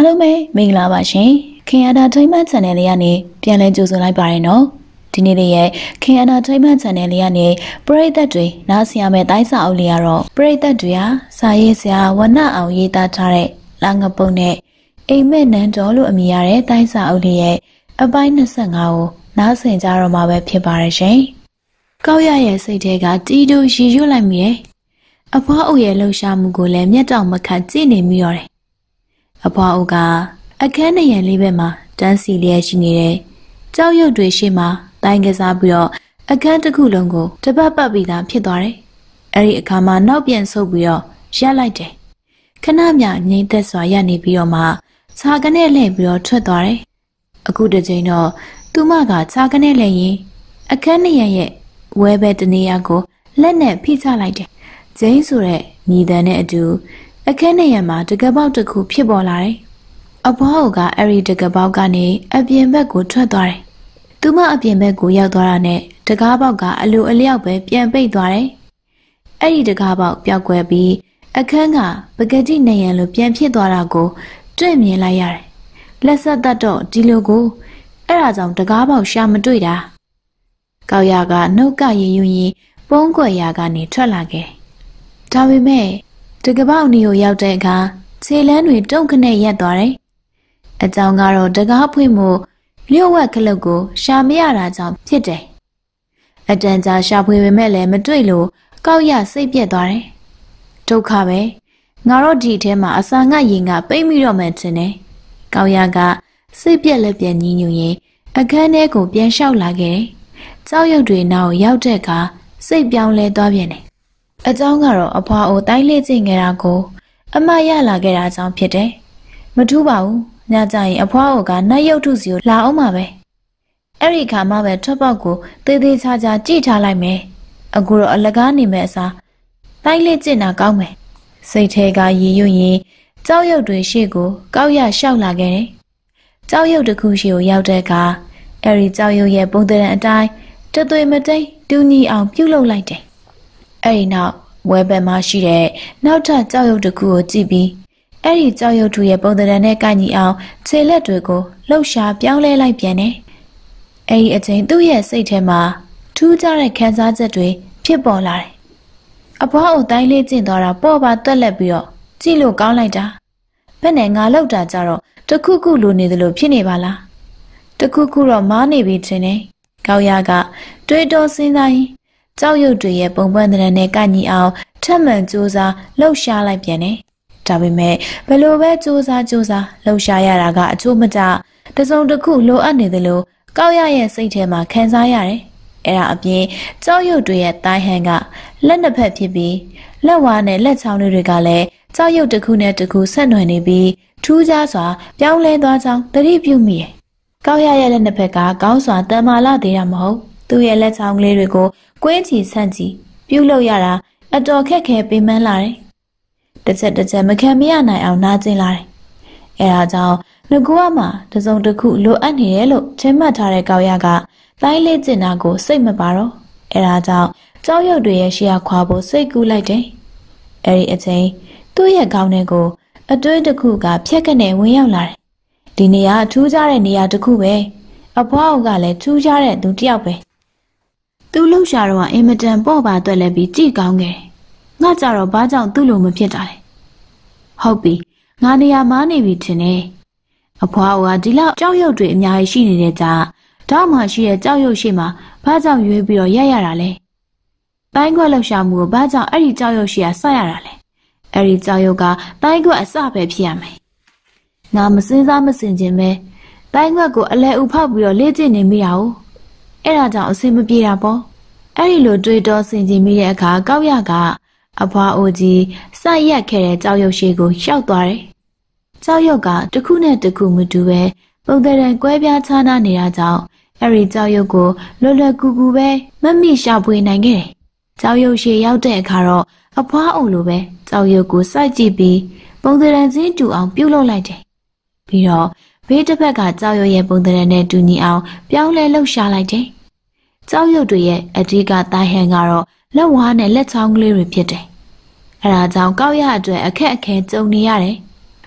အားလုံးပဲမင်္ဂလာပါရှင်ခင်အနာထိမှန် channel လေးကနေပြန်လည်ကြိုဆိုလိုက်ပါရနော်ဒီနေ့လေးရဲ့ခင်အနာထိမှန် channel လေးကနေပရိသတ်တွေနားဆင်ရမယ့်တိုင်းစာအုပ်လေးကတော့ပရိသတ်တွေဟာစာရေးဆရာဝဏ္ဏအောင်ရေးသားထားတဲ့လာငပုတ်နဲ့အိမ်မက်နန်းတော်လို့အမည်ရတဲ့တိုင်းစာအုပ်လေးရဲ့အပိုင်း25ကိုနားဆင်ကြတော့မှာပဲဖြစ်ပါရဲ့ရှင်ကောက်ရရဲ့စိတ်ထဲကတီးတူးရီရွတ်လိုက်မိတယ်အဖွားအုပ်ရဲ့လှူရှာမှုကိုလည်းမျက်တောင်မခတ်ကြည့်နေမိတော့တယ်အဖွားအုပ်ကအခန်းနှစ်ရံလေးဘက်မှာတန်းစီလျက်ရှိနေတဲ့ကြောက်ရွံ့တွေရှေ့မှာတိုင်းကစားပြီးတော့အခန်းတစ်ခုလုံးကိုတပတ်ပတ်ပြီးသားဖြစ်သွားတယ်။အဲဒီအခါမှာနောက်ပြန်ဆုပ်ပြီးတော့ရပ်လိုက်တယ်။ခဏမြငြိမ်သက်စွာရပ်နေပြီးတော့မှခြာကနေလှည့်ပြီးတော့ထွက်သွားတယ်။အခုတစ်ချိန်တော့သူမကခြာကနေလှည့်ရင်အခန်းနှစ်ရံရဲ့ဝဲဘက်တနေရာကိုလက်နဲ့ဖိချလိုက်တယ်။ဂျိန်းဆိုတဲ့မြည်တမ်းနဲ့အတူအခန်းနှစ်ရံမှာတကပေါက်တစ်ခုဖြစ်ပေါ်လာတယ်။အဖွားအုပ်ကအဲ့ဒီတကပေါက်ကနေအပြင်ဘက်ကိုထွက်သွားတယ်။သူမအပြင်ဘက်ကိုရောက်သွားတာနဲ့တကားပေါက်ကအလိုအလျောက်ပဲပြန်ပိတ်သွားတယ်။အဲ့ဒီတကားပေါက်ပျောက်ကွယ်ပြီးအခန်းကပကတိနေရန်လိုပြန်ဖြစ်သွားတာကိုတွေ့မြင်လိုက်ရတယ်။လက်ဆက်သက်တော့ဒီလိုကိုအဲ့ဒါကြောင့်တကားပေါက်ရှာမတွေ့တာ။ကောက်ရကနှုတ်ကရင်ယူရင်ပုံးကွယ်ရာကနေထွက်လာခဲ့။ဒါပေမဲ့တကပေါက်နီကိုရောက်တဲ့အခါခြေလန်းတွေတုံခနဲ့ရက်သွားတယ်။အကြောင်းကတော့တကားဖွင့်မှုလျှို့ဝှက်ခလုတ်ကိုရှာမရတာကြောင့်ဖြစ်တယ်။အတန်ကြာရှာဖွေပေမဲ့လည်းမတွေ့လို့ကောက်ရစိတ်ပြက်သွားတယ်။ဒုက္ခပဲ။ငါတို့ဒီထဲမှာအစာငတ်ရင်ကပိတ်မိတော့မှထင်တယ်။ကောက်ရကစိတ်ပြက်လက်ပြက်ညင်းညူရင်အခန်းထဲကိုပြန်လျှောက်လာခဲ့တယ်။ကြောက်ရွံ့တွေနောက်ရောက်တဲ့အခါစိတ်ပြောင်းလဲသွားပြန်တယ်။အကြောင်းကတော့အဖွားအိုတိုင်းလေးကျင့်ခဲ့တာကိုအမရလာခဲ့တာကြောင့်ဖြစ်တယ်။မထူးပါဘူး။ညကြရင်အဖွားအိုကနတ်ရုပ်ထုစီကိုလာအောင်ပါပဲ။အဲ့ဒီခါမှပဲထွက်ပေါက်ကိုသေးသေးချာချာကြည့်ထားလိုက်မယ်။အခုတော့အလကားနေမဲ့အစားတိုင်းလေးကျင့်တာကောင်းမယ်။စိတ်ထဲကရည်ရွတ်ရင်ကြောက်ရွံ့တွေရှေ့ကိုကောက်ရလျှောက်လာခဲ့တယ်။ကြောက်ရွံ့တစ်ခုရှေ့ကိုရောက်တဲ့အခါအဲ့ဒီကြောက်ရွံ့ရဲ့ပုံသဏ္ဍာန်အတိုင်းတသွေမတိတ်တူညီအောင်ပြုတ်လုပ်လိုက်တယ်။အဲ့ဒီနောက်ဝဲဘက်မှာရှိတဲ့နောက်ထပ်ကြောက်ရွံ့တစ်ခုကိုကြည့်ပြီးအဲ့ဒီကြောက်ရွံ့ထူရဲ့ပုံသဏ္ဍာန်နဲ့ကိုက်ညီအောင်ခြေလက်တွေကိုလှုပ်ရှားပြောင်းလဲလိုက်ပြန်တယ်။အဲ့ဒီအချိန်သူ့ရဲ့စိတ်ထဲမှာထူးခြားတဲ့ခံစားချက်တွေဖြစ်ပေါ်လာတယ်။အဖွားအိုတိုင်းလေးကျင့်သွားတာပေါ့ပါတွက်လက်ပြီးတော့ကြည့်လို့ကောင်းလိုက်တာ။ဘယ်နဲ့ငါလောက်တာကြတော့တခုခုလိုနေသလိုဖြစ်နေပါလား။တခုခုတော့မားနေပြီထင်တယ်။ကောက်ရကတွေးတောစဉ်းစားရင်ကြောက်ရွံ့တွေရဲ့ပုံပွင့်တဲ့နဲ့ကိုက်ညီအောင်ထပ်မံစူးစမ်းလှုပ်ရှားလိုက်ပြန်တယ်။ဒါပေမဲ့ဘယ်လိုပဲစူးစမ်းလှုပ်ရှားရတာကအချို့မကျတစုံတစ်ခုလိုအပ်နေသလိုကောက်ရရဲ့စိတ်ထဲမှာခံစားရတယ်။အဲ့ဒါအပြင်ကြောက်ရွံ့တွေရဲ့တိုင်းဟန်ကလက်နှစ်ဖက်ဖြစ်ပြီးလက်ဝါးနဲ့လက်ချောင်းတွေကလည်းကြောက်ရွံ့တစ်ခုနဲ့တစ်ခုဆက်နွယ်နေပြီးထူးခြားစွာပြောင်းလဲသွားကြောင်းသတိပြုမိတယ်။ကောက်ရရဲ့လက်နှစ်ဖက်ကကောင်းစွာတန်မာလာသေးတာမဟုတ်သူ့ရဲ့လက်ချောင်းကလေးတွေကိုကွင်းချီဆန့်ချီပြုတ်လို့ရတာအတော်ခက်ခဲပင်ပန်းလာတယ်။တစ်ချက်မခံမရနိုင်အောင်နာကျင်လာတယ်။အဲဒါကြောင့်ငကူကမှတစုံတစ်ခုလိုအပ်နေတယ်လို့ထင်မှတ်ထားတဲ့ကောက်ရကတိုင်းလေးကျင်တာကိုစိတ်မပါတော့။အဲဒါကြောင့်ကြောက်ရွံ့တွေရဲ့ရှေ့ခွာဖို့စိတ်ကူးလိုက်တယ်။အဲဒီအချိန်သူ့ရဲ့ခေါင်းထဲကိုအတွင်းတစ်ခုကဖြက်ကနေဝင်ရောက်လာတယ်။ဒီနေရာထူးခြားတဲ့နေရာတစ်ခုပဲ။အဖွားအုပ်ကလည်းထူးခြားတဲ့သူတစ်ယောက်ပဲ။သူလှုပ်ရှားတော့အင်မတန်ပေါ့ပါတွက်လဲပြီးကြည့်ကောင်းခဲ့။ငါကြတော့ဘာကြောင့်သူ့လိုမဖြစ်တာလဲ။ဟုတ်ပြီ။ငါနေရာမားနေပြီထင်တယ်။အဖွားကဒီလောက်ကြောက်ရွံ့တွေအများကြီးရှိနေတဲ့ကြာတောက်မှရှိတဲ့ကြောက်ရွံ့ရှိမှဘာကြောင့်ရွေးပြီးတော့ရက်ရတာလဲ။တိုင်းခွက်လှုပ်ရှားမှုကိုဘာကြောင့်အဲ့ဒီကြောက်ရွံ့ရှိရဆက်ရတာလဲ။အဲ့ဒီကြောက်ရွံ့ကတိုင်းခွက်အစပဲဖြစ်ရမယ်။ငါမစင်းစားမစင်ခြင်းပဲတိုင်းခွက်ကိုအလဲဥဖောက်ပြီးတော့လေ့ကျင့်နေမိတာ哦။အဲ့ဒါကြောင့်အဆင်မပြေတာပေါ့။အဲ့ဒီလိုတွေးတောဆင်ခြင်မိတဲ့အခါကောက်ရကအဖွားအိုကြီးစရက်ခဲ့တဲ့ကြောက်ရွံ့ရှိကိုရှောက်သွားတယ်။ကြောက်ရွံ့ကတစ်ခုနဲ့တစ်ခုမတူပဲပုံသဏ္ဍာန်ကွဲပြားခြားနားနေတာကြောင့်အဲ့ဒီကြောက်ရွံ့ကိုလွယ်ကူကူပဲမမိရှာဖွေနိုင်ခဲ့တယ်။ကြောက်ရွံ့ရှိရောက်တဲ့အခါတော့အဖွားအိုလိုပဲကြောက်ရွံ့ကိုစိုက်ကြည့်ပြီးပုံသဏ္ဍာန်ချင်းတူအောင်ပြုတ်လုပ်လိုက်တယ်။ပြီးတော့ဘေးတစ်ဖက်ကကြောက်ရွံ့ရဲ့ပုံသဏ္ဍာန်နဲ့တူညီအောင်ပြောင်းလဲလှုပ်ရှားလိုက်တယ်။ကြောက်ရွံ့တွေရဲ့အဓိကတိုင်းဟန်ကတော့လက်ဝါးနဲ့လက်ချောင်းကလေးတွေဖြစ်တယ်။အဲဒါကြောင့်ကောက်ရအတွက်အခက်အခဲကြုံနေရတယ်။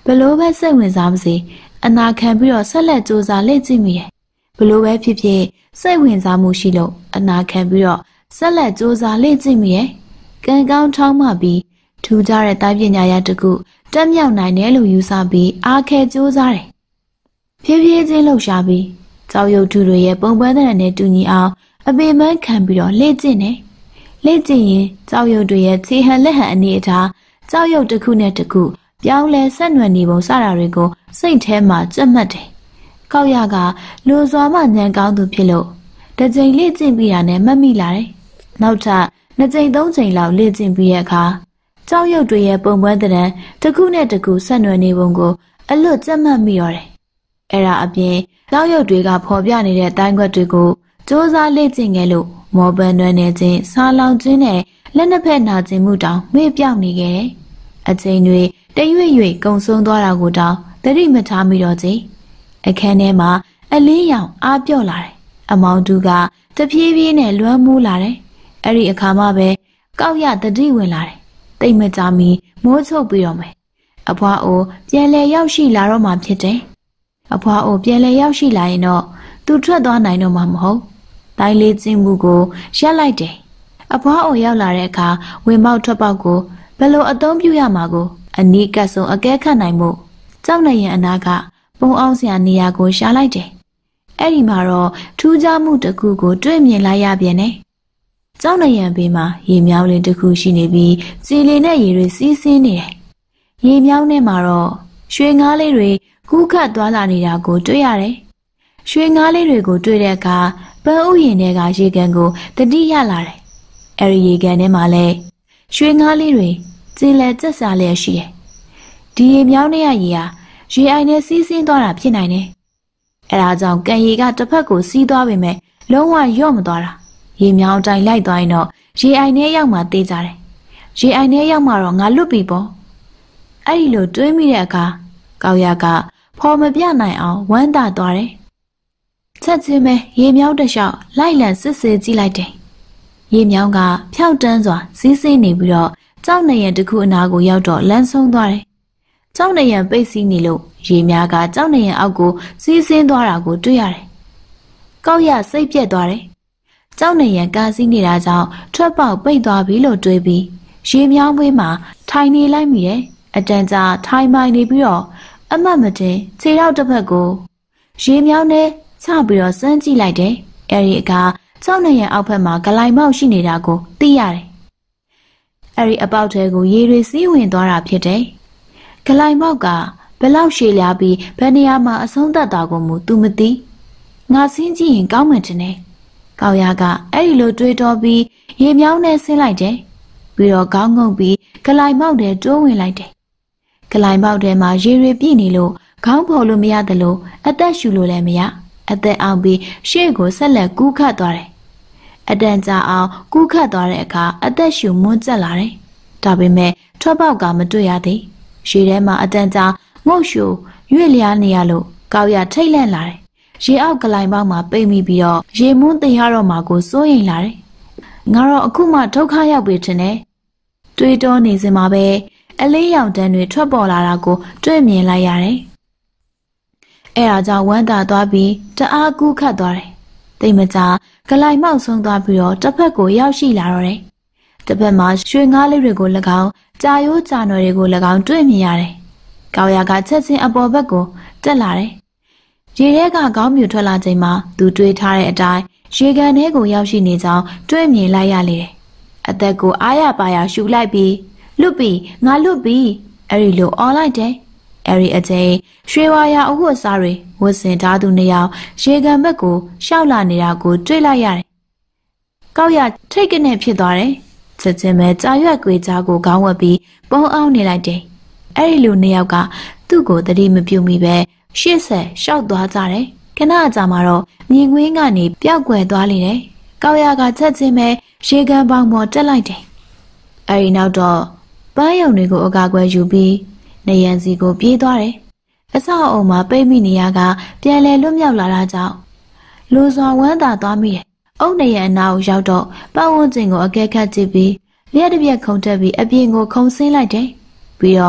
ဘလို့ပဲစိတ်ဝင်စားမစေအနာခံပြီးတော့ဆက်လက်စူးစမ်းလေ့ကျင့်မိတယ်ဘလို့ပဲဖြစ်ဖြစ်စိတ်ဝင်စားမှုရှိလို့အနာခံပြီးတော့ဆက်လက်စူးစမ်းလေ့ကျင့်မိတယ်ကံကောင်းထောင်းမှပြီးထူးခြားတဲ့တိုင်းပညာရတစ်ခုတက်မြောက်နိုင်တယ်လို့ယူဆပြီးအားခဲစူးစမ်းတယ်ဖြည်းဖြည်းချင်းလှုပ်ရှားပြီးကြောက်ရွံ့သူတွေရဲ့ပုံပွဲတဲ့နဲ့တူညီအောင်အပေမန်းခံပြီးတော့လေ့ကျင့်တယ်လေ့ကျင့်ရင်ကြောက်ရွံ့တွေရဲ့ခြေဟန်လက်ဟန်အနေအထားကြောက်ရွံ့တစ်ခုနဲ့တစ်ခုပြောင်းလဲဆက်နွယ်နေပုံစတာတွေကိုစိတ်ထဲမှာကြက်မှတ်တယ်။ကောက်ရကလူစွာမှညံကောင်းသူဖြစ်လို့တစ်ချိန်လေ့ကျင့်ပြီးတာနဲ့မှတ်မိလာတယ်။နောက်ထပ်2ချိန်3ချိန်လောက်လေ့ကျင့်ပြီးတဲ့အခါကြောက်ရွံ့တွေရဲ့ပုံပွဲတဲ့တစ်ခုနဲ့တစ်ခုဆက်နွယ်နေပုံကိုအလွတ်ကြက်မှတ်မိရတယ်။အဲ့ဒါအပြင်ကြောက်ရွံ့တွေကဖော်ပြနေတဲ့အတိုင်းခွက်တွေကိုစူးစမ်းလေ့ကျင့်ခဲ့လို့မော်ပန်နွယ်နေခြင်းစားလောင်ခြင်းနဲ့လက်နှစ်ဖက်နာခြင်းမှုတောင်မေ့ပြောက်နေခဲ့တယ်။အချိန်တွေတရွေ့ရွေ့ကုံဆုံးသွားတာကိုတောင်သတိမထားမိတော့ခြင်းအခန်းထဲမှာအလင်းရောင်အားပြော့လာတယ်။အမောင်တူကတပြေးပြေးနဲ့လွှမ်းမိုးလာတယ်။အဲ့ဒီအခါမှပဲကောက်ရတတိဝင်လာတယ်။တိတ်မကြမီမိုးချုပ်ပြီးတော့မယ်။အဖွားအိုပြန်လဲရောက်ရှိလာတော့မှဖြစ်တယ်။အဖွားအိုပြန်လဲရောက်ရှိလာရင်တော့သူထွက်သွားနိုင်တော့မှမဟုတ်။တိုင်းလေးကျင်းမှုကိုရပ်လိုက်တယ်။အဖွားအိုရောက်လာတဲ့အခါဝင်ပေါက်ထွက်ပေါက်ကိုဘယ်လိုအသုံးပြုရမှာကိုအနီးကပ်ဆုံးအကဲခတ်နိုင်မှုကြောက်နေရင်အနာကပုံအောင်စရာနေရာကိုရှာလိုက်တယ်။အဲ့ဒီမှာတော့ထူးခြားမှုတစ်ခုကိုတွေ့မြင်လိုက်ရပြန်တယ်။ကြောက်နေရင်ဘေးမှာရေမြောင်းလေးတစ်ခုရှိနေပြီးစီလီနဲ့ရေတွေစီးဆင်းနေတယ်။ရေမြောင်းထဲမှာတော့ရွှေငါးလေးတွေကူးခတ်သွားလာနေတာကိုတွေ့ရတယ်။ရွှေငါးလေးတွေကိုတွေ့တဲ့အခါပန်းဥယျာဉ်ထဲကရေကန်ကိုတတိရလာတယ်။အဲ့ဒီရေကန်ထဲမှာလည်းရွှေငါးလေးတွေကျင်းလဲကျက်စားလျက်ရှိတယ်။ဒီရေမြောင်းထဲကရေဟာရေအိုင်နဲ့စီးဆင်းသွားတာဖြစ်နိုင်တယ်။အဲဒါကြောင့်ကန်ရေကတစ်ဖက်ကိုစီးသွားပေမဲ့လုံးဝလျော့မသွားတာ။ရေမြောင်းတိုင်းလိုက်သွားရင်တော့ရေအိုင်ထဲရောက်မှတေးကြတယ်။ရေအိုင်ထဲရောက်မှတော့ငါလွတ်ပြီပေါ့။အဲ့ဒီလိုတွေးမိတဲ့အခါကောက်ရကဖော်မပြနိုင်အောင်ဝမ်းသာသွားတယ်။ချက်ချင်းပဲရေမြောင်းတစ်လျှောက်လိုက်လံစစ်ဆေးကြည့်လိုက်တယ်။ရေမြောင်းကဖြောက်တန်းစွာစီးဆင်းနေပြီးတော့ကြောက်နေရတစ်ခုအနာကိုရောက်တော့လမ်းဆုံးသွားတယ်။ကြောက်နေရပိတ်စီးနေလို့ရေများကကြောက်နေရအောက်ကိုစီးဆင်းသွားတာကိုတွေ့ရတယ်။ကောက်ရစိတ်ပြက်သွားတယ်။ကြောက်နေရကားစီးနေတာကြောင့်ထွက်ပေါက်ပိတ်သွားပြီလို့တွေးပြီးရေမြောင်းဘေးမှာထိုင်နေလိုက်မိတယ်။အတန်ကြာထိုင်မိုင်နေပြီးတော့အမတ်မတင်ခြေထောက်တစ်ဖက်ကိုရေမြောင်းနဲ့ချပြီးတော့စမ်းကြည့်လိုက်တယ်။အဲဒီအခါကြောက်နေရအောက်ဖက်မှာဂလိုင်မောက်ရှိနေတာကိုသိရတယ်။အဲဒီအပေါက်ထဲကိုရေတွေစီးဝင်သွားတာဖြစ်တယ်။ဂလိုင်မောက်ကဘယ်လောက်ရှည်လျားပြီးဘယ်နေရာမှာအဆုံးသတ်တာကိုမူသူမသိ။ငါဆင်းကြည့်ရင်ကောင်းမှတင်တယ်။ကောက်ရကအဲ့ဒီလိုတွေးတောပြီးရေမြောင်းနဲ့ဆင်းလိုက်တယ်။ပြီးတော့ခေါင်းငုံပြီးဂလိုင်မောက်ထဲတိုးဝင်လိုက်တယ်။ဂလိုင်မောက်ထဲမှာရေတွေပြည့်နေလို့ခေါင်းဖော်လို့မရတယ်လို့အသက်ရှူလို့လည်းမရ။အသက်အောင်ပြီးရှေ့ကိုဆက်လက်ကူးခတ်သွားတယ်။အတန်ကြာအောင်ကူးခတ်သွားတဲ့အခါအသက်ရှူမွန်းကျက်လာတယ်။ဒါပေမဲ့ထွက်ပေါက်ကမတွေ့ရသေး။ရေထဲမှာအတန်ကြာငုတ်ရှူရွေ့လျားနေရလို့ကောက်ရထိတ်လန့်လာတယ်။ရေအောက်ကလိုင်ပေါက်မှာပိတ်မိပြီးတော့ရေမွန်းသိရတော့မှကိုစိုးရိမ်လာတယ်။ငါတော့အခုမှဒုက္ခရောက်ပြီထင်တယ်။တွေးတောနေစင်မှာပဲအလေးရောင်တန်းတွေထွက်ပေါ်လာတာကိုတွေ့မြင်လိုက်ရတယ်။အဲဒါကြောင့်ဝမ်းသာသွားပြီးတအားကူးခတ်သွားတယ်။သိမကြဂလိုင်မောက်ဆုံးသွားပြီးတော့တစ်ဖက်ကိုရောက်ရှိလာတော့တယ်။တစ်ဖက်မှာရွှေငါးလေးတွေကို၎င်းကြာရိုးကြာနွယ်တွေကို၎င်းတွေ့မြင်ရတယ်။ကောက်ရကချက်ချင်းအပေါ်ဘက်ကိုတက်လာတယ်။ရေထဲကခေါင်းမြူထွက်လာချိန်မှာသူတွေးထားတဲ့အတိုင်းရေကန်ထဲကိုရောက်ရှိနေကြောင်းတွေ့မြင်လိုက်ရလေတယ်။အသက်ကိုအားရပါရရှူလိုက်ပြီးလွတ်ပြီငါလွတ်ပြီအဲ့ဒီလိုအော်လိုက်တယ်။အဲ့ဒီအချိန်ရွှေဝါယာအဝတ်စားတွေဝတ်ဆင်ထားသူနှစ်ယောက်ရေကန်ဘက်ကိုရှောက်လာနေတာကိုတွေ့လိုက်ရတယ်။ကောက်ရထိတ်ကနေဖြစ်သွားတယ်။ချက်ချင်းပဲကြာရွက်ကွေကြားကိုခေါင်းဝက်ပြီးပုံအောင်နေလိုက်တယ်။အဲ့ဒီလူနှစ်ယောက်ကသူ့ကိုသတိမပြုမိပဲရှေ့ဆက်ရှောက်သွားကြတယ်။ခဏကြာမှတော့မြင်ကွင်းကနေပျောက်ကွယ်သွားလေတယ်။ကောက်ရကချက်ချင်းပဲရေကန်ပေါင်ပေါ်တက်လိုက်တယ်။အဲ့ဒီနောက်တော့ပန်းရုံတွေကိုအကာအကွယ်ယူပြီးနေရန်စီကိုပြေးသွားတယ်။အဆောက်အအုံမှာပိတ်မိနေရကပြန်လဲလွတ်မြောက်လာတာကြောင့်လူစွာဝမ်းသာသွားမိတယ်။အုတ်နေရန်အနာကိုရောက်တော့ပတ်ဝန်းကျင်ကိုအကဲခတ်ကြည့်ပြီးလျှက်တစ်ပြက်ခုန်တက်ပြီးအပြင်ကိုခုန်ဆင်းလိုက်တယ်။ပြီးတော့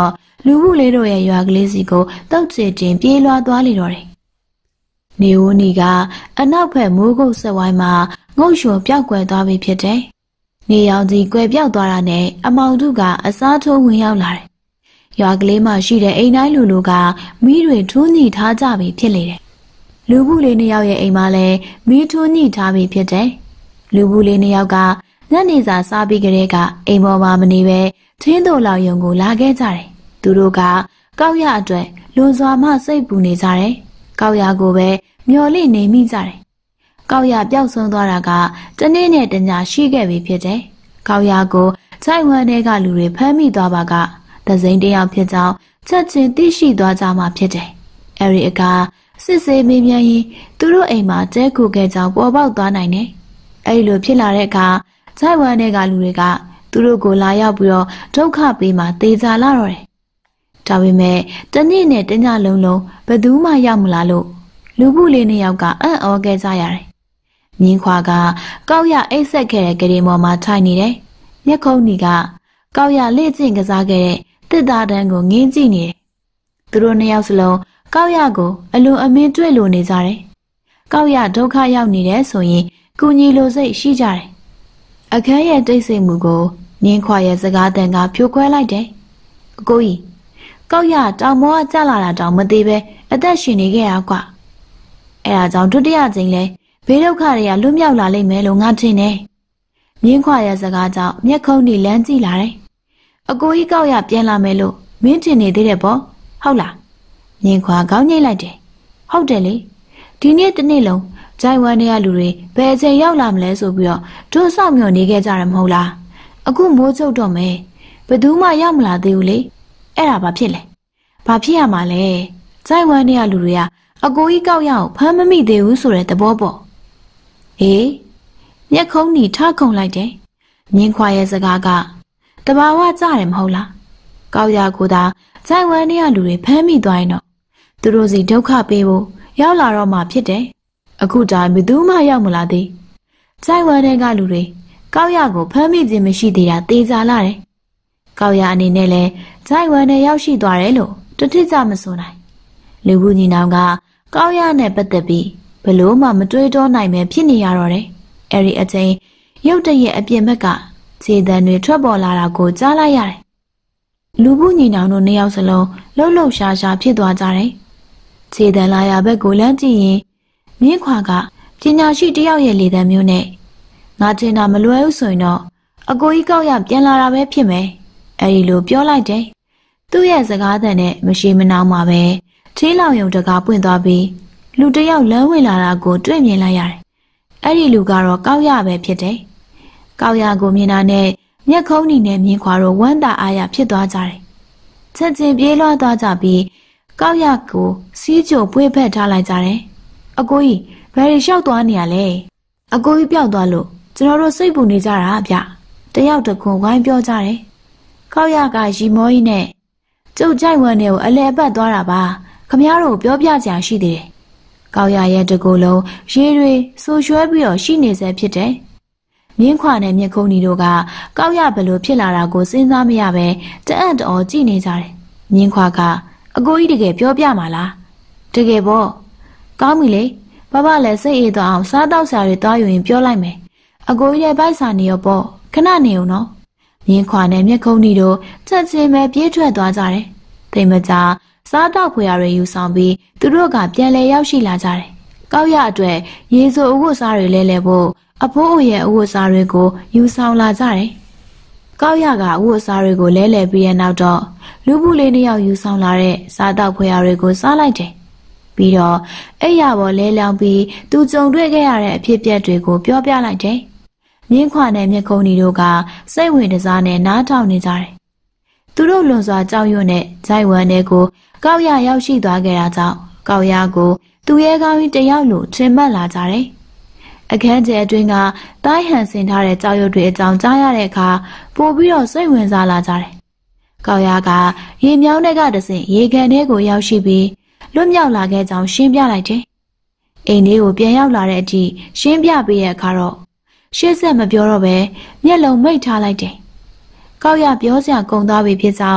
လူမှုလေးတို့ရဲ့ရွာကလေးစီကိုတောက်ချေတင်ပြေးလွှားသွားလေတော့တယ်။နေဦးနီကအနောက်ဘက်မိုးကုတ်ဆက်ဝိုင်းမှာငုတ်လျှော်ပြောက်ကွယ်သွားပြီဖြစ်တယ်။နေရောင်ကြီးကွယ်ပြောက်သွားတာနဲ့အမောင်တို့ကအစားထိုးဝင်ရောက်လာတယ်။ရွာကလေးမှာရှိတဲ့အိမ်တိုင်းလူကမီးတွေထွန်းညှိထားကြပြီဖြစ်လေတယ်။လူဘူးလေးနှစ်ယောက်ရဲ့အိမ်မှာလည်းမီးထွန်းညှိထားပြီဖြစ်တယ်။လူဘူးလေးနှစ်ယောက်ကညနေစာစားပြီးကလေးကအိမ်ပေါ်မှာမနေပဲထင်းတို့လောင်ယုံကိုလာခဲ့ကြတယ်။သူတို့ကကောက်ရအတွက်လွန်စွာမှစိတ်ပူနေကြတယ်။ကောက်ရကိုပဲမျော်လင့်နေမိကြတယ်။ကောက်ရပျောက်ဆုံးသွားတာကတနေ့နဲ့တညရှိခဲ့ပြီဖြစ်တယ်။ကောက်ရကိုခြိုက်ဝမ်းတွေကလူတွေဖမ်းမိသွားပါကတစိမ့်တယောက်ဖြစ်ကြောင်းချက်ချင်းသိရှိသွားကြမှာဖြစ်တယ်။အဲဒီအခါစစ်ဆေးမေးမြန်းရင်သူတို့အိမ်မှာတဲခုခဲ့ကြောင်းပေါ်ပေါက်သွားနိုင်တယ်။အဲဒီလိုဖြစ်လာတဲ့အခါခြိုက်ဝမ်းတွေကလူတွေကသူတို့ကိုလာရောက်ပြီးတော့ဒုက္ခပေးမှသေချာလာတော့တယ်။ဒါပေမဲ့တနေ့နဲ့တညလုံးဘယ်သူမှရောက်မလာလို့လူဘူးလေးနှစ်ယောက်ကအံ့ဩခဲ့ကြရတယ်။မြင်းခွာကကောက်ရအိတ်ဆက်ခဲ့တဲ့ကလေးမော်မှာထိုင်နေတယ်။မျက်ခုံးနီကကောက်ရလေ့ကျင့်ကစားခဲ့တဲ့တစ်သားတန်းကိုငင်းကြည့်နေတယ်။သူတို့နှစ်ယောက်စလုံးကောက်ရကိုအလွန်အမင်းတွေ့လို့နေကြတယ်။ကောက်ရဒုက္ခရောက်နေတယ်ဆိုရင်ကူညီလိုစိတ်ရှိကြတယ်။အခန်းရဲ့တိတ်ဆိတ်မှုကိုမြင်းခွာရဲ့စကားတန်ကဖြိုခွဲလိုက်တယ်။အကိုကြီးကောက်ရတောင်ပေါ်ကကျလာတာတောင်မသေးပဲအသက်ရှင်နေခဲ့ရကွာ။အဲဒါကြောင့်ဒုတိယကြိမ်လဲဘေးဒုက္ခတွေကလွတ်မြောက်လာလိမ့်မယ်လို့ငါထင်တယ်။မြင်းခွာရဲ့စကားကြောင့်မျက်ခုံးတွေလန်းကြည့်လာတယ်။အကိုကြီးကောက်ရပြန်လာမယ်လို့မင်းထင်နေသေးတယ်ပေါ့ဟုတ်လား။မြင်းခွာခေါင်းညှိလိုက်တယ်။ဟုတ်တယ်လေ။ဒီနေ့တစ်နေ့လုံးဂျိုင်ဝမ်တွေကလူတွေဘယ်အချိန်ရောက်လာမလဲဆိုပြီးတော့တို့စောင့်မျှော်နေခဲ့ကြတယ်မဟုတ်လား။အခုမိုးချုပ်တော့မယ်။ဘယ်သူမှရောက်မလာသေးဘူးလေ။အဲ့ဒါဘာဖြစ်လဲ။ဘာဖြစ်ရမှာလဲ။ဂျိုင်ဝမ်တွေကလူတွေကအကိုကြီးကောက်ရအောင်ဖမ်းမမိသေးဘူးဆိုတဲ့သဘောပေါ့။အေးမျက်ခုံးနီထခုန်လိုက်တယ်။မြင်းခွာရဲ့စကားကတဘာဝကြတယ်မဟုတ်လား။ကောက်ရကိုသာဂျိုင်ဝမ်တွေကလူတွေဖမ်းမိသွားရင်တော့သူတို့စီဒုက္ခပေးဖို့ရောက်လာတော့မှဖြစ်တယ်။အခုတိုင်းဘယ်သူမှရောက်မလာသေး။ဂျိုင်ဝမ်တွေကလူတွေကောက်ရကိုဖမ်းမိခြင်းမရှိသေးတာသေချာလာတယ်။ကောက်ရအနေနဲ့လည်းဂျိုင်ဝမ်နဲ့ရောက်ရှိသွားတယ်လို့တတိကျမဆိုနိုင်။လူဘူးညီနောင်ကကောက်ရနဲ့ပတ်သက်ပြီးဘလို့မှမတွေးတောနိုင်ပဲဖြစ်နေရတော့တယ်။အဲဒီအချိန်ရုတ်တရက်အပြင်ဘက်ကခြေတံတွေထွက်ပေါ်လာတာကိုကြားလိုက်ရတယ်။လူဘူးညီနောင်တို့နှစ်ယောက်စလုံးလှုပ်လှုပ်ရှားရှားဖြစ်သွားကြတယ်။ခြေတံလာရဘက်ကိုလမ်းကြည့်ရင်မြင်းခွာကပညာရှိတယောက်ရဲ့လေတံမျိုးနဲ့ငါထင်တာမလွယ်ဘူးဆိုရင်တော့အကိုကြီးကောက်ရပြန်လာတာပဲဖြစ်မယ်။အဲဒီလိုပြောလိုက်တယ်။သူ့ရဲ့စကားသံနဲ့မရှိမနှောင်းမှာပဲထင်းလောင်ယုံတကားပွင့်သွားပြီးလူတယောက်လမ်းဝင်လာတာကိုတွေ့မြင်လိုက်ရတယ်။အဲ့ဒီလူကတော့ကောက်ရပဲဖြစ်တယ်။ကောက်ရကိုမြင်တာနဲ့မျက်ခုံးနီနဲ့မြင်းခွာတော့ဝမ်းသာအားရဖြစ်သွားကြတယ်။ချက်ချင်းပြေးလွှားသွားကြပြီးကောက်ရကိုစီးကြိုပွေးဖက်ထားလိုက်ကြတယ်။အကိုကြီးဘယ်လျှောက်သွားနေရလဲ။အကိုကြီးပြောက်သွားလို့ကျွန်တော်တို့စိတ်ပူနေကြတာဗျ။တယောက်တကွန်ဝိုင်းပြောကြတယ်။ကောက်ရကရီမောကြီးနဲ့ကျုပ်ကြိုက်ဝမ်းတွေကိုအလဲအပတ်သွားတာပါ။ခမည်းတော်ပြောပြကြရှိသေးတယ်။ကောက်ရရဲ့တကူလုံးရေတွေဆူရွှဲပြီးတော့ရှိနေစေဖြစ်တယ်။မြင်းခွာနဲ့မြက်ခုံးနီတို့ကကောက်ရဘလို့ဖြစ်လာတာကိုစဉ်းစားမရပဲတအံ့တော်ကြည့်နေကြတယ်။မြင်းခွာကအကိုကြီးတကယ်ပြောပြမှာလား။တကယ်ပေါ့။ကောင်းပြီလေ။ဘဘလည်းစိတ်အေးသွားအောင်စားတော့ဆရာတွေသွားယူရင်ပြောလိုက်မယ်။အကိုကြီးရဲ့ဗိုက်စာနေရောပေါ့။ခဏနေဦးနော်။မြင်းခွာနဲ့မြက်ခုံးနီတို့ချက်ချင်းပဲပြေးထွက်သွားကြတယ်။သိမကြစားတော့ဖွေရတွေယူဆောင်ပြီးသူတို့ကပြန်လဲရောက်ရှိလာကြတယ်။ကောက်ရအတွက်ရေဆိုအဝတ်စားတွေလဲလဲဖို့အဖိုးအိုရဲ့အဝတ်စားတွေကိုယူဆောင်လာကြတယ်။ကောက်ရကအဝတ်စားတွေကိုလဲလဲပြီးတဲ့နောက်တော့လူဘူးလေးတစ်ယောက်ယူဆောင်လာတဲ့စားတော့ဖွေရတွေကိုစားလိုက်တယ်။ပြီးတော့အဲ့ရပေါ်လဲလောင်ပြီးသူကြုံတွေ့ခဲ့ရတဲ့အဖြစ်အပျက်တွေကိုပြောပြလိုက်တယ်။မြင်းခွာနဲ့မြက်ခုံးနီတို့ကစိတ်ဝင်စားနဲ့နားထောင်နေကြတယ်။သူတို့လွန်စွာကြောက်ရွံ့တဲ့ဂျိုင်ဝမ်တွေကိုကောက်ရရောက်ရှိသွားခဲ့တာကြောင့်ကောက်ရကိုသူရဲကောင်းကြီးတယောက်လိုထင်မှတ်လာကြတယ်။အခန်းကျဲအတွင်းကတိုင်းဟန်ဆင်ထားတဲ့ကြောက်ရွံ့တွေအကြောင်းကြားရတဲ့အခါပိုပြီးတော့စိတ်ဝင်စားလာကြတယ်။ကောက်ရကရေမြောင်းတွေကတဆင့်ရေကန်ထဲကိုရောက်ရှိပြီးလွတ်မြောက်လာခဲ့ကြောင်းရှင်းပြလိုက်တယ်။အိမ်လေးကိုပြန်ရောက်လာတဲ့အထိရှင်းပြပေးတဲ့အခါတော့ရှေ့ဆက်မပြောတော့ပဲမျက်လုံးမိတ်ထားလိုက်တယ်။ကောက်ရပြောစရာကုန်သွားပြီဖြစ်ကြောင်း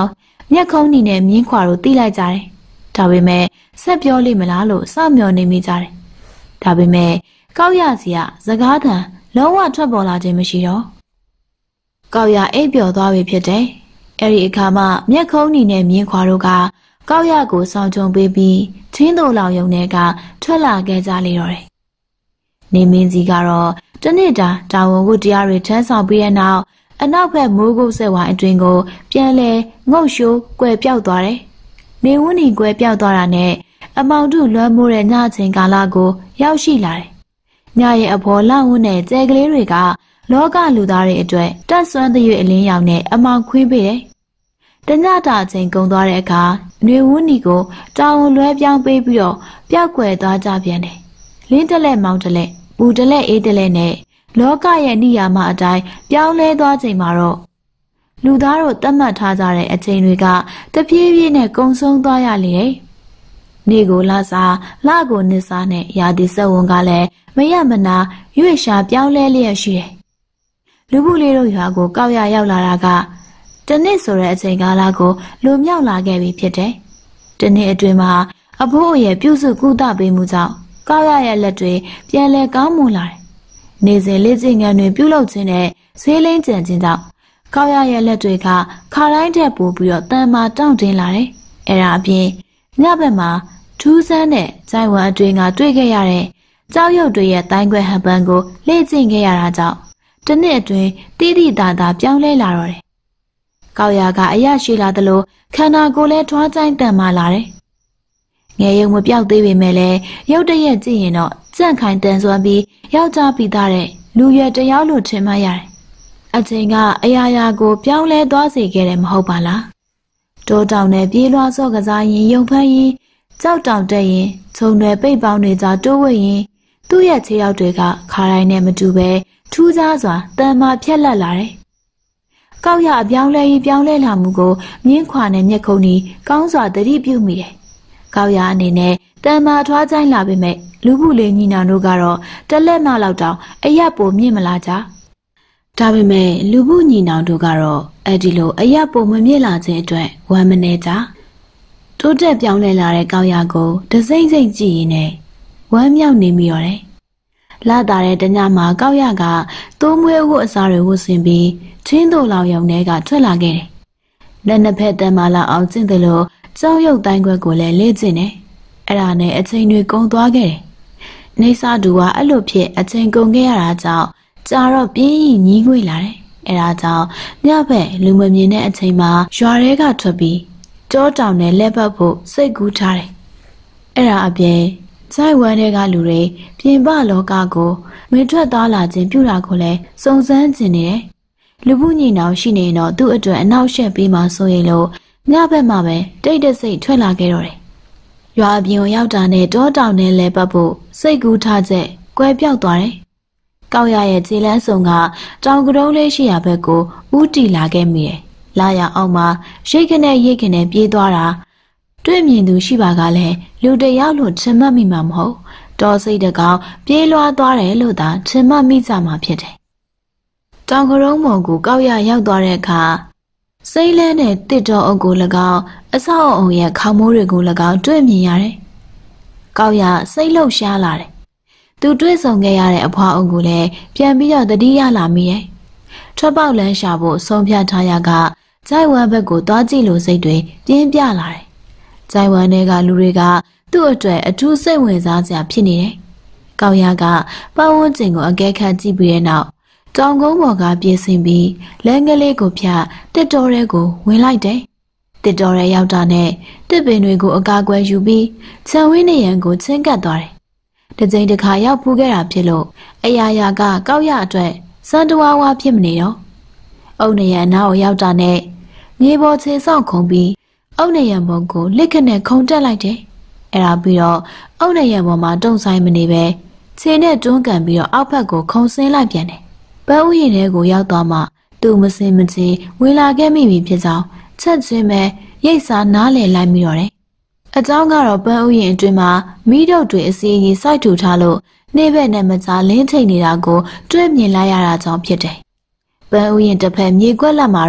မျက်ခုံးနီနဲ့မြင်းခွာတို့တီးလိုက်ကြတယ်။ဒါပေမဲ့ဆက်ပြောလိမ့်မလားလို့စောင့်မျှော်နေမိကြတယ်။ဒါပေမဲ့ကောက်ရစီကစကားသံလုံးဝထွက်ပေါ်လာခြင်းမရှိတော့ကောက်ရအိပ်ပျော်သွားပြီဖြစ်တယ်။အဲဒီအခါမှမျက်ခုံးနီနဲ့မြင်းခွာတို့ကကောက်ရကိုဆောင်ကြုံပေးပြီးချင်းတို့လောင်ယုံတွေကထွက်လာခဲ့ကြလေတော့တယ်။နေမင်းကြီးကတော့တနေ့တာဝန်ဝတ္တရားတွေထမ်းဆောင်ပြီးတဲ့နောက်အနောက်ဘက်မိုးကုတ်ဆက်ဝိုင်းအတွင်ကိုပြန်လဲငုတ်ရှိုးကွယ်ပြောက်သွားတယ်။နေဝန်းနီကွယ်ပြောက်သွားတာနဲ့အမောင်တုလွှမ်းမိုးတဲ့ညချင်းကာလကိုရောက်ရှိလာတယ်။ညရဲ့အဖော်လောက်ဝန်းနဲ့ကျဲကလေးတွေကလောကလူသားတွေအတွက်တက်ဆွမ်းသရွေ့အလင်းရောင်နဲ့အမောင်ခွင်းပေးတယ်။တညတာအချိန်ကုန်သွားတဲ့အခါနေဝန်းနီကိုတာဝန်လွှဲပြောင်းပေးပြီးတော့ပျောက်ကွယ်သွားကြပြန်တယ်။လင်းတလက်မောင်တလက်ပူတလက်အေးတလက်နဲ့လောကရဲ့နိယာမအတိုင်းပြောင်းလဲသွားချိန်မှာတော့လူသားတို့သတ်မှတ်ထားကြတဲ့အချိန်တွေကတပြေးပြေးနဲ့ကုံဆုံးသွားရလေတယ်။နေကိုလစားလကိုနစ်စားနဲ့ရာသီစက်ဝန်ကလည်းမရမနာရွေ့ရှာပြောင်းလဲလျက်ရှိတယ်။လူမှုလေးတို့ရွာကိုကောက်ရရောက်လာတာကတနစ်ဆိုတဲ့အချိန်ကာလကိုလူမြောက်လာခဲ့ပြီဖြစ်တယ်။တနစ်အတွင်းမှာအဖိုးရဲ့ပြုစုကုသပေးမှုကြောင့်ကောက်ရရဲ့လက်တွေပြန်လဲကောင်းမွန်လာတယ်။နေစဉ်လေ့ကျင့်ခန်းတွေပြုလုပ်ခြင်းနဲ့ဈေးလိမ်ကျန်ခြင်းကြောင့်ကောက်ရရဲ့လက်တွေကခါတိုင်းထက်ပိုပြီးတော့တန်မာတောင့်တင်းလာတယ်။အဲဒါအပြင်ညဘက်မှာထူးဆန်းတဲ့ဇိုင်ဝမ်အတွင်းကတွေ့ခဲ့ရတဲ့ကြောက်ရွံ့တွေရဲ့တိုင်းခွဲဟန်ပန်းကိုလေ့ကျင့်ခဲ့ရတာကြောင့်တနစ်အတွင်းတိတိတသာပြောင်းလဲလာတော့တယ်။ကောက်ရကအရရှိလာသလိုခန္ဓာကိုယ်လည်းထွားကျိုင်းတန်မာလာတယ်။ငယ်ရုံမပြောက်သေးပေမဲ့လည်းရုတ်တရက်ကြည့်ရင်တော့ကြန့်ခိုင်တန်စွမ်းပြီးယောက်ျားပြီးသားတဲ့လူရွယ်တယောက်လို့ထင်မှရတယ်။အချိန်ကအရာရာကိုပြောင်းလဲသွားစေခဲ့တယ်မဟုတ်ပါလား။တိုးတောင်နဲ့ပြေးလွှားစော့ကစားရင်ယုံဖန်းရင်ကြောက်တောင်တက်ရင်ခြုံတွေပိတ်ပေါင်းတွေကြားတိုးဝှက်ရင်သူ့ရဲ့ခြေရောက်တွေကခါတိုင်းနဲ့မတူပဲထူးခြားစွာတန်မာဖြက်လက်လာတယ်။ကောက်ရအပြောင်းလဲရေးပြောင်းလဲလာမှုကိုမြင်းခွာနဲ့မျက်ခုံးကြီးကောင်းစွာသတိပြုမိတယ်။ကောက်ရအနေနဲ့တန်မာထွားကျိုင်းလာပေမဲ့လူမှုလေးညီနောင်တို့ကတော့တလက်မလောက်တောင်အရက်ပိုမြင့်မလာကြ။ဒါပေမဲ့လူမှုညီနောင်တို့ကတော့အဲ့ဒီလိုအရက်ပိုမမြင့်လာခြင်းအတွက်ဝမ်းမနေကြ။တိုးတက်ပြောင်းလဲလာတဲ့ကောက်ရကိုတစိမ့်စိမ့်ကြည့်ရင်းနဲ့ဝမ်းမြောက်နေမိရောတယ်။လာတာတဲ့တညမှာကောက်ရကသိုးမွေးဝတ်အစားတွေဝတ်ဆင်ပြီးချင်းတို့လောင်ယုံတွေကထွက်လာခဲ့တယ်။လက်နှစ်ဖက်တန်မာလာအောင်ကျင့်တယ်လို့ကြောက်ရွံ့တိုင်းခွက်ကိုလည်းလေ့ကျင့်တယ်။အဲ့ဒါနဲ့အချိန်တွေကုန်သွားခဲ့တယ်။နေစာတူကအဲ့လိုဖြစ်အချိန်ကုန်ခဲ့ရတာကြောင့်ကြာတော့ပြင်းရင်ညီးငွေ့လာတယ်။အဲ့ဒါကြောင့်ညဘက်လူမမြင်တဲ့အချိန်မှာရွာထဲကထွက်ပြီးကြောတောင်နဲ့လက်ပတ်ဖို့စိတ်ကူးထားတယ်။အဲ့ဒါအပြင်ဇိုက်ဝမ်းတွေကလူတွေပြင်ပလောကကိုမင်းထွက်သွားလာခြင်းပြုတာကိုလည်းစုံစမ်းကျင်နေတယ်။လူမှုညီနောင်ရှိနေရင်တော့သူ့အတွက်အနောက်ရှက်ပေးမှဆိုရင်လို့ညဘက်မှာပဲတိတ်တဆိတ်ထွက်လာခဲ့တော့တယ်။ရွာအပြင်ကိုရောက်တာနဲ့တောတောင်နဲ့လဲပတ်ဖို့စိတ်ကူးထားချက်ကွဲပြောက်သွားတယ်။ကောက်ရရဲ့ခြေလမ်းစုံကတောင်ကတုံးလေးရှိရာဘက်ကိုဥတီလာခဲ့မိတယ်။လာရအောင်မှာရိတ်ခနဲ့ရိတ်ခနဲ့ပြေးသွားတာတွေ့မြင်သူရှိပါကလည်းလူတယောက်လို့ထင်မှတ်မိမှာမဟုတ်တော်စိတ်တကောင်ပြေးလွှားသွားတယ်လို့သာထင်မှတ်မိကြမှာဖြစ်တယ်။တောင်ကရုံးပေါ်ကိုကောက်ရရောက်သွားတဲ့အခါစိတ်လဲနဲ့တစ်တော်အုပ်ကို၎င်းအဆောက်အုံရဲ့ခေါင်းမိုးတွေကို၎င်းတွေ့မြင်ရတယ်။ကောက်ရစိတ်လှုပ်ရှားလာတယ်။သူတွေ့ဆုံခဲ့ရတဲ့အဖွားအုပ်ကိုလည်းပြန်ပြီးတော့သတိရလာမိတယ်။ထွက်ပေါက်လမ်းရှာဖို့ဆုံးဖြတ်ထားရကဂျိုင်ဝမ်ဘက်ကိုသွားကြည့်လို့စိတ်တွေပြင်းပြလာတယ်။ဂျိုင်ဝမ်တွေကလူတွေကသူ့အတွက်အထူးစိတ်ဝင်စားစရာဖြစ်နေတယ်။ကောက်ရကပတ်ဝန်းကျင်ကိုအကဲခတ်ကြည့်ပြီးတဲ့နောက်တောင်ကုန်းပေါ်ကပြေးဆင်းပြီးလမ်းကလေးကိုဖြတ်တစ်တော်ရဲကိုဝင်လိုက်တယ်။တစ်တော်ရဲရောက်တာနဲ့တစ်ပင်တွေကိုအကာအကွယ်ယူပြီးခြံဝင်းနေရန်ကိုချင်းကပ်သွားတယ်။တစ်ချိန်တစ်ခါရောက်ဖူးခဲ့တာဖြစ်လို့အရာရာကကောက်ရအတွက်စံတဝါဝါဖြစ်မနေတော့။အုတ်နေရန်နားကိုရောက်တာနဲ့မြေပေါ်ခြေဆောက်ခုံပြီးအုတ်နေရန်ပေါ်ကိုလက်ခနဲ့ခုံတက်လိုက်တယ်။အဲ့ဒါပြီးတော့အုတ်နေရန်ပေါ်မှာတုံဆိုင်မနေပဲခြေနဲ့တွန်းကန်ပြီးတော့အောက်ဘက်ကိုခုံဆင်းလိုက်ပြန်တယ်။ပန်းဥယျာဉ်ထဲကိုရောက်သွားမှသူမစင်မချင်းဝင်လာခဲ့မိပြီဖြစ်ကြောင်းချက်ချင်းပဲရိတ်စားနားလည်လိုက်မိတော့တယ်။အကြောင်းကတော့ပန်းဥယျာဉ်အတွင်းမှာမိတုပ်တွေအစီအီစိုက်ထူထားလို့နေဘက်နဲ့မကြားလင်းထိန်နေတာကိုတွေ့မြင်လိုက်ရတာကြောင့်ဖြစ်တယ်။ပန်းဥယျာဉ်တစ်ဖက်မြေကွက်လက်မှာတော့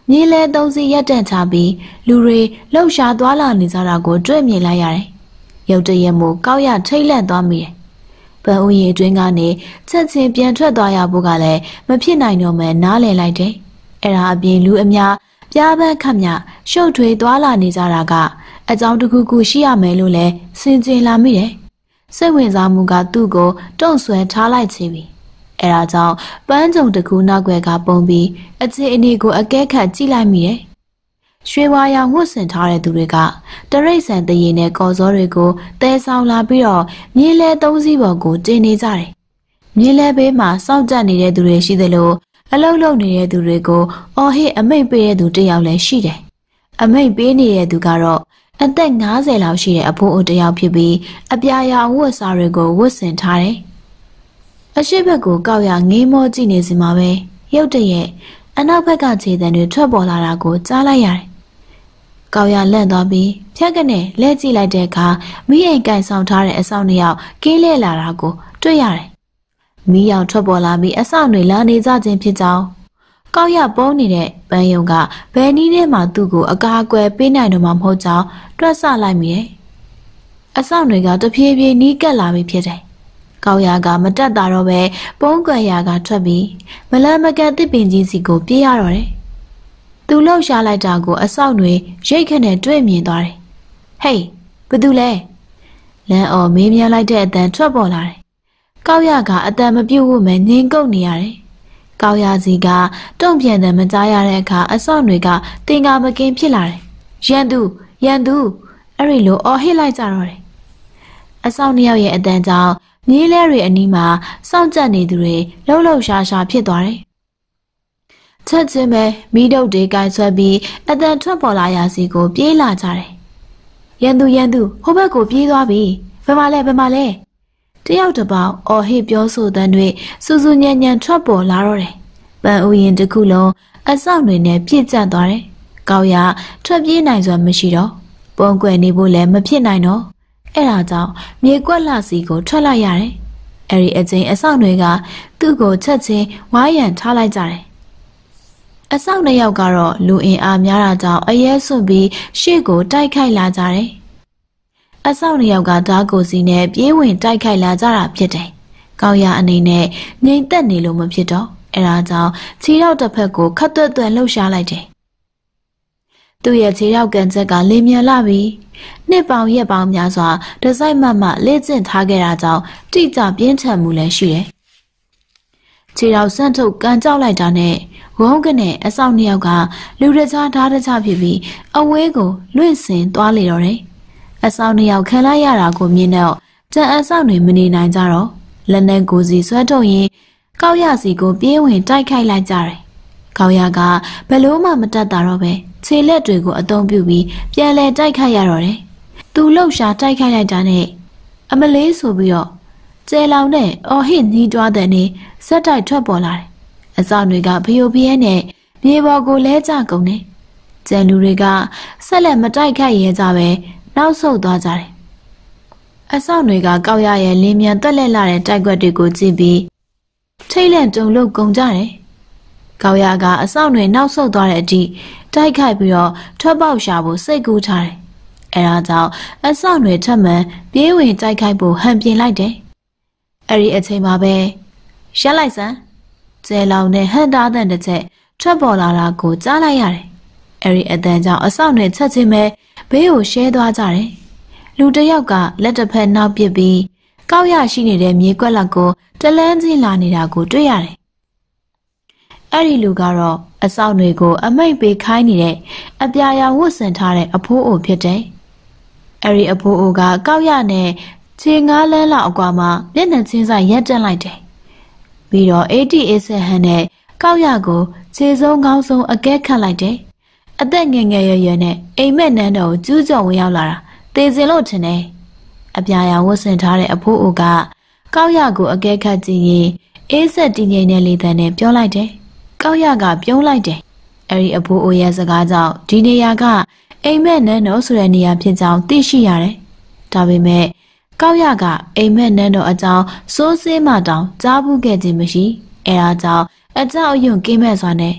မြေလဲသုံးစီရက်တန့်ချပြီးလူတွေလှုပ်ရှားသွားလာနေကြတာကိုတွေ့မြင်လိုက်ရတယ်။ရုတ်တရက်မို့ကောက်ရထိတ်လန့်သွားမိတယ်။ပန်းဦးရီတွင်းကနေချက်ချင်းပြန်ထွက်သွားရဖို့ကလည်းမဖြစ်နိုင်တော့မှနားလည်လိုက်တယ်။အဲ့ဒါအပြင်လူအများပြားပန်းခတ်မြရှုပ်ထွေးသွားလာနေကြတာကအကြောင်းတစ်ခုခုရှိရမယ်လို့လဲစဉ်းကျင်လာမိတယ်။စိတ်ဝင်စားမှုကသူ့ကိုတုံ့ဆွဲထားလိုက်ချပြီ။အဲဒါကြောင့်ပန်းကြုံတစ်ခုနောက်ွယ်ကပုံပြီးအခြေအနေကိုအကဲခတ်ကြည့်လိုက်မိတယ်။ရွှေဝါရောင်ဝတ်ဆင်ထားတဲ့သူတွေကတရိတ်ဆန်တရေနဲ့ကော်စောတွေကိုတဲဆောင်လာပြီးတော့မြေလဲသုံးစီးပေါ်ကိုတင်နေကြတယ်။မြေလဲဘေးမှာစောင့်ကြနေတဲ့သူတွေရှိသလိုအလုတ်လုတ်နေတဲ့သူတွေကိုအော်ဟစ်အမိတ်ပေးတဲ့သူတစ်ယောက်လည်းရှိတယ်။အမိတ်ပေးနေတဲ့သူကတော့အသက်50လောက်ရှိတဲ့အဖိုးအိုတစ်ယောက်ဖြစ်ပြီးအပြာရောင်ဝတ်စားတွေကိုဝတ်ဆင်ထားတယ်။အရှိဘက်ကိုကောက်ရငေးမောကြည့်နေစီမှာပဲရုတ်တရက်အနောက်ဘက်ကခြေတံတွေထွက်ပေါ်လာတာကိုကြားလိုက်ရတယ်။ကောက်ရလန့်သွားပြီးဖြတ်ကနေလဲကြည့်လိုက်တဲ့အခါမိအိမ်ကန်ဆောင်ထားတဲ့အဆောင်နှစ်ယောက်ကင်းလဲလာတာကိုတွေ့ရတယ်။မိယောင်ထွက်ပေါ်လာပြီးအဆောင်တွေလာနေကြခြင်းဖြစ်ကြောင်းကောက်ရပုံးနေတဲ့ပန်းယုံကဘယ်နည်းနဲ့မှသူ့ကိုအကာအကွယ်ပေးနိုင်တော့မှမဟုတ်ကြောင်းတွက်ဆလိုက်မိတယ်။အဆောင်တွေကတဖြည်းဖြည်းနီးကပ်လာပြီဖြစ်တယ်။ကောက်ရကမတက်တာတော့ပဲပုံးကွယ်ရာကထွက်ပြီးမလန်မကန်တစ်ပင်ကြီးစီကိုပြေးရတော့တယ်။သူလှုပ်ရှားလိုက်တာကိုအဆောင်တွေရိတ်ခနဲ့တွေ့မြင်သွားတယ်။ဟေးဘသူလဲလမ်းအော်မေးမြန်းလိုက်တဲ့အတန်ထွက်ပေါ်လာတယ်။ကောက်ရကအတန်မပြုတ်ဖို့မဲ့ငင်းကုတ်နေရတယ်။ကောက်ရစီကတုံ့ပြန်တယ်မကြားရတဲ့အခါအဆောင်တွေကတင်ကာမကင်ဖြစ်လာတယ်။ရန်သူအဲ့ဒီလိုအော်ဟစ်လိုက်ကြတော့တယ်။အဆောင်နှစ်ယောက်ရဲ့အတန်ကြောင့်မြေးလဲတွေအနီးမှာစောင့်ကြနေသူတွေလှုပ်လှုပ်ရှားရှားဖြစ်သွားတယ်။ချက်ချင်းပဲမိဒုတ်တွေကင်ဆွဲပြီးအတန်ထွက်ပေါ်လာရစီကိုပြေးလာကြတယ်။ရန်သူဟိုဘက်ကိုပြေးသွားပြီ။ဘယ်မှာလဲတယောက်တစ်ပေါက်အော်ဟစ်ပြောဆိုတဲ့တွေစူးစူးညံ့ညံ့ထွက်ပေါ်လာတော့တယ်။ပန်းဥယျာဉ်တစ်ခုလုံးအဆောင်တွေနဲ့ပြည့်ကျပ်သွားတယ်။ကောက်ရထွက်ပြေးနိုင်စွာမရှိတော့ပုံကွယ်နေဖို့လည်းမဖြစ်နိုင်တော့အဲ့ဒါကြောင့်မြေကွက်လှစီကိုထွက်လိုက်ရတယ်။အဲ့ဒီအချိန်အဆောင်တွေကသူ့ကိုချက်ချင်းဝိုင်းရံထားလိုက်ကြတယ်။အဆောင်နှစ်ယောက်ကတော့လူအင်အားများတာကြောင့်အရဲစွန့်ပြီးရှေ့ကိုတိုက်ခိုက်လာကြတယ်။အဆောင်နှစ်ယောက်ကဓာတ်ကိုစီနဲ့ပြေးဝင်တိုက်ခိုက်လာကြတာဖြစ်တယ်။ကောက်ရအနေနဲ့ငြိမ်သက်နေလို့မဖြစ်တော့အဲ့ဒါကြောင့်ခြေထောက်တစ်ဖက်ကိုခတ်သွက်လှုပ်ရှားလိုက်တယ်။သူ့ရဲ့ခြေထောက်ကန်ချက်ကလင်းမြန်လာပြီးနှစ်ပေါင်းရက်ပေါင်းများစွာတစိုက်မမလေ့ကျင့်ထားခဲ့တာကြောင့်တိကျပြင်းထန်မှုလည်းရှိတယ်။ခြေထောက်ဆန့်ထုတ်ကန်ကြောက်လိုက်တာနဲ့ဝုန်းကနေအဆောင်နှစ်ယောက်ကလူတခြားဓာတ်တခြားဖြစ်ပြီးအဝေးကိုလွင့်စင်သွားလေတော့တယ်။အဆောင်နှစ်ယောက်ခံလိုက်ရတာကိုမြင်တော့ကြံအဆောင်တွေမနေနိုင်ကြတော့လက်နဲ့ကိုစီဆွဲထုတ်ရင်းကောက်ရစီကိုပြေးဝင်တိုက်ခိုက်လိုက်ကြတယ်။ကောက်ရကဘယ်လို့မှမတတ်တာတော့ပဲခြေလက်တွေကိုအသုံးပြုပြီးပြန်လဲတိုက်ခိုက်ရတော့တယ်။သူလှုပ်ရှားတိုက်ခိုက်လိုက်တာနဲ့အမလေးဆိုပြီးတော့ကျဲလောင်နဲ့အော်ဟစ်ညီးတွားတဲ့နေစက်တိုက်ထွက်ပေါ်လာတယ်။အဆောင်တွေကဖျို့ဖျဲနဲ့မြေပေါ်ကိုလဲကျကုန်တယ်။ကျန်လူတွေကဆက်လက်မတိုက်ခိုက်ရဲကြပဲနောက်ဆုတ်သွားကြတယ်။အဆောင်တွေကကောက်ရရဲ့လင်းမြန်တက်လက်လာတဲ့တိုက်ကွက်တွေကိုကြည့်ပြီးထိတ်လန့်တုန်လှုပ်ကုန်ကြတယ်။ကောက်ရကအဆောင်တွေနောက်ဆုတ်သွားတဲ့အထိတိုက်ခိုက်ပြီးတော့ထွက်ပေါက်ရှာဖို့စိတ်ကူးထားတယ်။အဲဒါကြောင့်အဆောင်တွေထပ်မံပြေးဝင်တိုက်ခိုက်ဖို့ဟန်ပြင်လိုက်တယ်။အဲဒီအချိန်မှာပဲရက်လိုက်စမ်းကျဲလောင်နဲ့ဟန်တားတဲ့တစ်ချက်ထွက်ပေါ်လာတာကိုကြားလိုက်ရတယ်။အဲဒီအတန်ကြောင့်အဆောင်တွေချက်ချင်းပဲဘေးကိုရှဲသွားကြတယ်။လူတစ်ယောက်ကလက်တစ်ဖက်နောက်ပစ်ပြီးကောက်ရရှိနေတဲ့မြေကွက်လက်ကိုတလန်းချင်းလာနေတာကိုတွေ့ရတယ်။အဲ့ဒီလူကတော့အဆောင်တွေကိုအမိတ်ပေးခိုင်းနေတဲ့အပြာရောင်ဝတ်ဆင်ထားတဲ့အဖိုးအိုဖြစ်တယ်။အဲ့ဒီအဖိုးအိုကကောက်ရနဲ့ခြေငါးလန်းလောက်အကွာမှာမျက်နှာချင်းဆိုင်ရက်တက်လိုက်တယ်။ပြီးတော့88ဆက်ဟန်နဲ့ကောက်ရကိုခြေစုံခေါင်းစုံအကဲခတ်လိုက်တယ်။အသက်ငယ်ငယ်ရွယ်ရွယ်နဲ့အိမ်မက်နန်းတော်ကိုကျူးကျော်ဝင်ရောက်လာတာသေစင်လို့ထင်တယ်။အပြာရောင်ဝတ်ဆင်ထားတဲ့အဖိုးအိုကကောက်ရကိုအကဲခတ်ကြည့်ရင်အေးဆက်တည်ငြိမ်တဲ့လေသံနဲ့ပြောလိုက်တယ်။ကောက်ရကပြုံးလိုက်တယ်။အဲဒီအဖိုးအိုရဲ့စကားကြောင့်ဒီနေရာကအိမ်မက်နန်းတော်ဆိုတဲ့နေရာဖြစ်ကြောင်းသိရှိရတယ်။ဒါပေမဲ့ကောက်ရကအိမ်မက်နန်းတော်အကြောင်းစိုးစေးမှတောင်ကြားဘူးခဲ့ခြင်းမရှိ။အဲဒါကြောင့်အကြောက်အရွံ့ကင်းမဲ့စွာနဲ့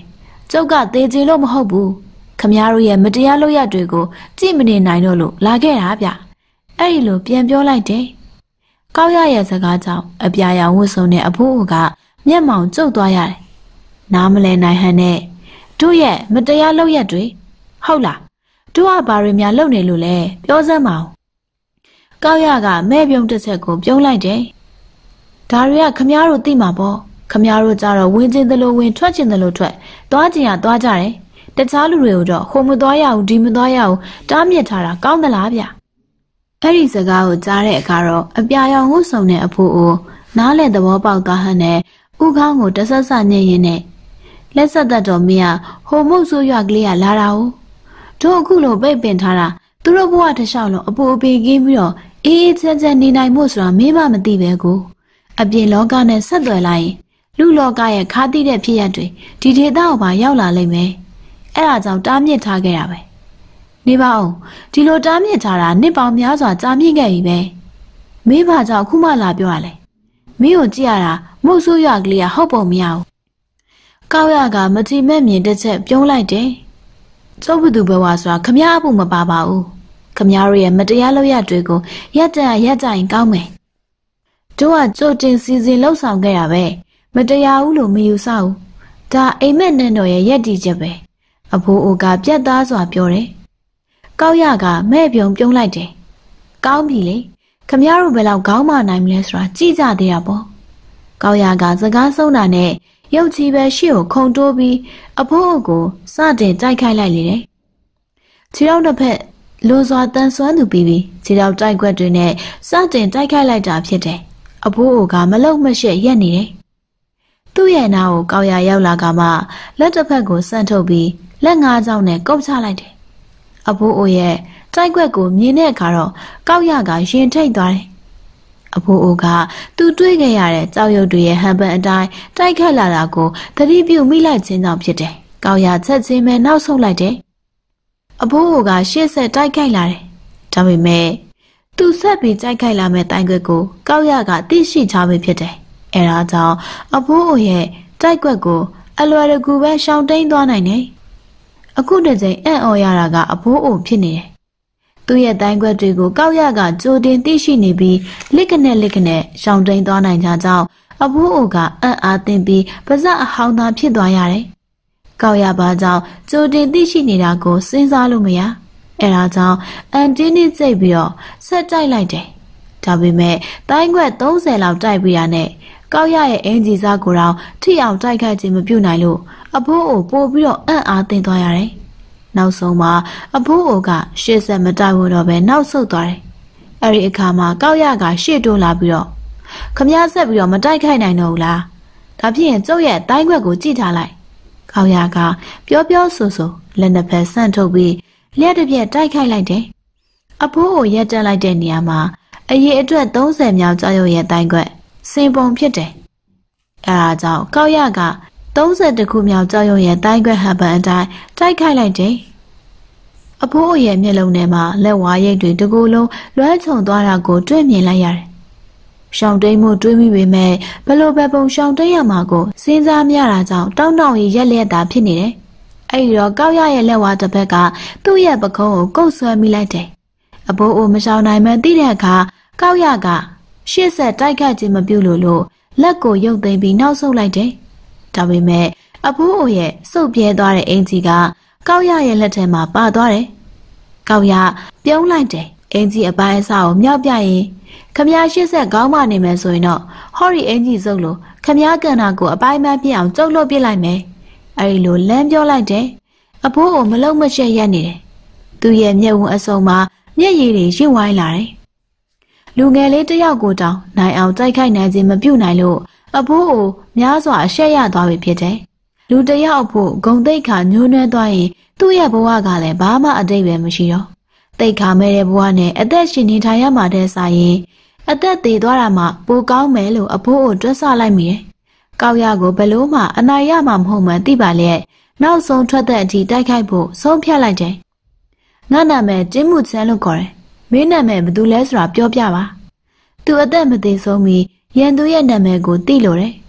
ကျုပ်ကသေချင်လို့မဟုတ်ဘူးခမရတို့ရဲ့မတရားလုပ်ရတွေကိုကြည့်မနေနိုင်တော့လို့လာခဲ့တာဗျအဲ့ဒီလိုပြန်ပြောလိုက်တယ်ကောက်ရရဲ့စကားကြောင့်အပြာရောင်ဝတ်စုံနဲ့အဖိုးအိုကမျက်မှောင်ကျုပ်သွားရတယ်နားမလဲနိုင်ဟန်နဲ့တို့ရဲ့မတရားလုပ်ရတွေဟုတ်လားတို့ကဘာတွေများလုပ်နေလို့လဲပြောစမ်းပါဦးကောက်ရကမဲ့ပြုံးတစ်ချက်ကိုပြုံးလိုက်တယ်ဒါတွေကခမရတို့သိမှာပေါ့ခမရတို့ကြတော့ဝင်ချင်းသလိုဝင်ထွက်ချင်းသလိုထွက်သွားချင်ရသွားကြတယ်တခြားလူတွေကိုတော့ဟိုမသွားရဘူးဒီမသွားရဘူးတားမြစ်ထားတာကောင်းသလားဗျအဲ့ဒီစကားကိုကြားတဲ့အခါတော့အပြာရောင်ဝတ်စုံတဲ့အဖိုးအိုနားလဲသဘောပေါက်သွားဟန်နဲ့ဥခေါင်းကိုတဆဆညှိရင်းနဲ့လက်ဆက်သက်တော်မင်းကဟိုမှုတ်ဆိုးရွကလေးကလာတာ哦တို့အခုလိုပိတ်ပင်ထားတာသူတို့ဘဝတစ်လျှောက်လုံးအပူအပီကင်းပြီးတော့အေးအေးချမ်းချမ်းနေနိုင်မှုဆိုတာမင်းမသိပဲကိုအပြင်လောကနဲ့ဆက်သွယ်လိုက်ရင်လူလောကရဲ့ခါတိတဲ့ဖြစ်ရပ်တွေဒီဒေသကိုပါရောက်လာလိမ့်မယ်အဲ့ဒါကြောင့်တားမြစ်ထားခဲ့တာပဲနေပါဦးဒီလိုတားမြစ်ထားတာနှစ်ပေါင်းများစွာကြာမြင့်ခဲ့ပြီပဲမင်းဘာကြောင့်အခုမှလာပြောရလဲမင်းကိုကြည့်ရတာမှုတ်ဆိုးရွကလေးကဟုတ်ပုံမရဘူးကောက်ရကမတိမဲ့မြင်တစ်ချက်ပြုံးလိုက်တယ်ကျုပ်ဘသူဘဝဆိုတာခမရအဖို့မပါပါဘူးခမရတို့ရဲ့မတရားလုပ်ရတွေကိုရက်ကြရင်ကောင်းမယ်တို့ကကြိုတင်စီစဉ်လှုပ်ဆောင်ခဲ့ရပဲမတရားဘူးလို့မယူဆဘူးဒါအိမ်မက်နဲ့တော်ရဲ့ရက်တီချက်ပဲအဖိုးအိုကပြတ်သားစွာပြောတယ်ကောက်ရကမဲ့ပြုံလိုက်တယ်ကောင်းပြီလေခမရတို့ဘယ်လောက်ခေါင်းမနိုင်မလဲဆိုတာကြည့်ကြသေးတာပေါ့ကောက်ရကစကားဆုံးတာနဲ့ရုပ်ကြီးပဲရှေ့ကိုခုန်တိုးပြီးအဖိုးအိုကိုစတင်တိုက်ခိုက်လိုက်လေတယ်ခြေထောက်တစ်ဖက်လိုစွာတန်ဆွမ်းသူပြီးခြေထောက်တိုက်ခွက်တွေနဲ့စတင်တိုက်ခိုက်လိုက်တာဖြစ်တယ်အဖိုးအိုကမလုံမရှက်ရက်နေတယ်သူ့ရဲ့နားကိုကောက်ရရောက်လာကမှလက်တစ်ဖက်ကိုဆန့်ထုတ်ပြီးလက်ငါးချောင်းနဲ့ကုပ်ချလိုက်တယ်အဖိုးအိုရဲ့တိုက်ခွက်ကိုမြင်တဲ့အခါတော့ကောက်ရကရင်ထိတ်သွားတယ်အဖိုးအိုကသူတွေးခဲ့ရတဲ့ကြောက်ရွံ့တွေရဲ့ဟန်ပန်အတိုင်းတိုက်ခတ်လာတာကိုသတိပြုမိလိုက်ခြင်းကြောင့်ဖြစ်တယ်။ကောက်ရချက်ချင်းပဲနောက်ဆုတ်လိုက်တယ်။အဖိုးအိုကရှေ့ဆက်တိုက်ခိုက်လာတယ်။ဒါပေမဲ့သူဆက်ပြီးတိုက်ခိုက်လာမဲ့တိုင်ခွက်ကိုကောက်ရကသိရှိချပြီဖြစ်တယ်။အဲဒါကြောင့်အဖိုးအိုရဲ့တိုက်ခွက်ကိုအလွယ်တကူပဲရှောင်တိန်သွားနိုင်တယ်။အခုတစ်ချိန်အံ့ဩရတာကအဖိုးအိုဖြစ်နေတယ်သူ့ရဲ့တိုင်းခွက်တွေကိုကောက်ရကကြိုတင်သိရှိနေပြီးလက်ကနေရှောင်တိန်သွားနိုင်ကြကြောင်းအဖိုးအိုကအံ့အားသင့်ပြီးပါးစပ်အဟောင်းသားဖြစ်သွားရတယ်။ကောက်ရပါကြောင့်ကြိုတင်သိရှိနေတာကိုစဉ်းစားလို့မရ။အဲဒါကြောင့်အန်တင်းနဲ့ကျိတ်ပြီးတော့ဆက်တိုက်လိုက်တယ်။ဒါပေမဲ့တိုင်းခွက်30လောက်တိုက်ပြီးရတဲ့ကောက်ရရဲ့အင်ဂျီစားကိုတော့ထိအောင်တိုက်ခိုက်ခြင်းမပြုနိုင်လို့အဖိုးအိုပို့ပြီးတော့အံ့အားသင့်သွားရတယ်။နောက်ဆုံးမှာအဖိုးအိုကရှေ့ဆက်မတိုက်ဘူးတော့ပဲနောက်ဆုတ်သွားတယ်။အဲဒီအခါမှာကောက်ရကရှေ့တိုးလာပြီးတော့ခမည်းဆက်ပြီးတော့မတိုက်ခိုက်နိုင်တော့ဘူးလား။ဒါဖြစ်ရင်ကျုပ်ရဲ့တိုင်းခွက်ကိုကြည့်ထားလိုက်။ကောက်ရကပြောဆိုလက်နှစ်ဖက်ဆန့်ထုတ်ပြီးလျှက်တစ်ပြက်တိုက်ခိုက်လိုက်တယ်။အဖိုးအိုရက်တက်လိုက်တဲ့နေရာမှာအရေအတွက်30မြောက်ကြောက်ရွံ့ရဲ့တိုင်းခွက်စင်ပုံဖြစ်တယ်။အဲဒါကြောင့်ကောက်ရက30ခုမြောက်ကြောက်ရွံ့ရဲ့တိုင်းခွက်ဟန်ပန်အတိုင်းတိုက်ခိုက်လိုက်တယ်။အဖိုးအိုရဲ့မျက်လုံးထဲမှာလက်ဝါးရိပ်တွေတကူလုံးလွှဲချုံသွားတာကိုတွေ့မြင်လိုက်ရတယ်။ရှောင်းတိန်မှုတွေးမိပေမဲ့ဘလို့ပဲပုံရှောင်းတိန်ရမှာကိုစဉ်းစားမရတာကြောင့်တောင်းတောင်းရီရက်လက်တာဖြစ်နေတယ်။အဲဒီတော့ကောက်ရရဲ့လက်ဝါးတစ်ဖက်ကသူ့ရဲ့ပခုံးကိုကုတ်ဆွဲမိလိုက်တယ်။အဖိုးအိုမရှောင်နိုင်မှသိတဲ့အခါကောက်ရကရှေ့ဆက်တိုက်ခိုက်ခြင်းမပြုလို့လက်ကိုရုပ်သိမ်းပြီးနောက်ဆုတ်လိုက်တယ်။ဒါပေမဲ့အဖိုးအိုရဲ့စုပ်ပြဲသွားတဲ့အင်ကြီးကကောက်ရရဲ့လက်ထဲမှာပါသွားတယ်။ကောက်ရပြုံးလိုက်တယ်။အင်ကြီးအပိုင်းအစကိုမြောက်ပြရင်ခမည်းရှေ့ဆက်ခေါင်းမနေမယ်ဆိုရင်တော့ဟော်ရီအင်ကြီးစုပ်လို့ခမည်းကန်နာကိုအပိုင်းမပြစ်အောင်ကျုပ်လွတ်ပစ်လိုက်မယ်။အဲဒီလိုလမ်းပြောလိုက်တယ်။အဖိုးအိုမလုံးမရှက်ရက်နေတယ်။သူ့ရဲ့မျက်ဝန်းအစုံမှာမျက်ရည်တွေရင့်ဝိုင်းလာတယ်။လူငယ်လေးတစ်ယောက်ကိုတောင်နိုင်အောင်တိုက်ခိုက်နိုင်ခြင်းမပြုနိုင်လို့အဖိုးအိုများစွာအရှက်ရသွားပြီဖြစ်တယ်။လူတစ်ယောက်ဖို့ဂုံတိတ်ခါညှိုးနှွမ်းသွားရင်သူ့ရဲ့ဘဝကလည်းဘာမှအတိတ်ပဲမရှိတော့။တိတ်ခါမဲ့တဲ့ဘဝနဲ့အသက်ရှင်နေထိုင်ရမှာတဲ့စာရင်အသက်သေးသွားတာမှပိုကောင်းမယ်လို့အဖိုးအိုတွက်ဆလိုက်မိတယ်။ကောက်ရကိုဘလို့မှအနိုင်ရမှာမဟုတ်မှသိပါလျက်နောက်ဆုံးထွက်တဲ့အထိတိုက်ခိုက်ဖို့ဆုံးဖြတ်လိုက်တယ်။ငါနာမည်တင်းမှုချမ်းလို့ခေါ်တယ်။မင်းနာမည်ဘယ်သူလဲဆိုတာပြောပြပါ။သူအသက်မသေးဆုံးမီရန်သူရဲ့နာမည်ကိုသိလို့တယ်။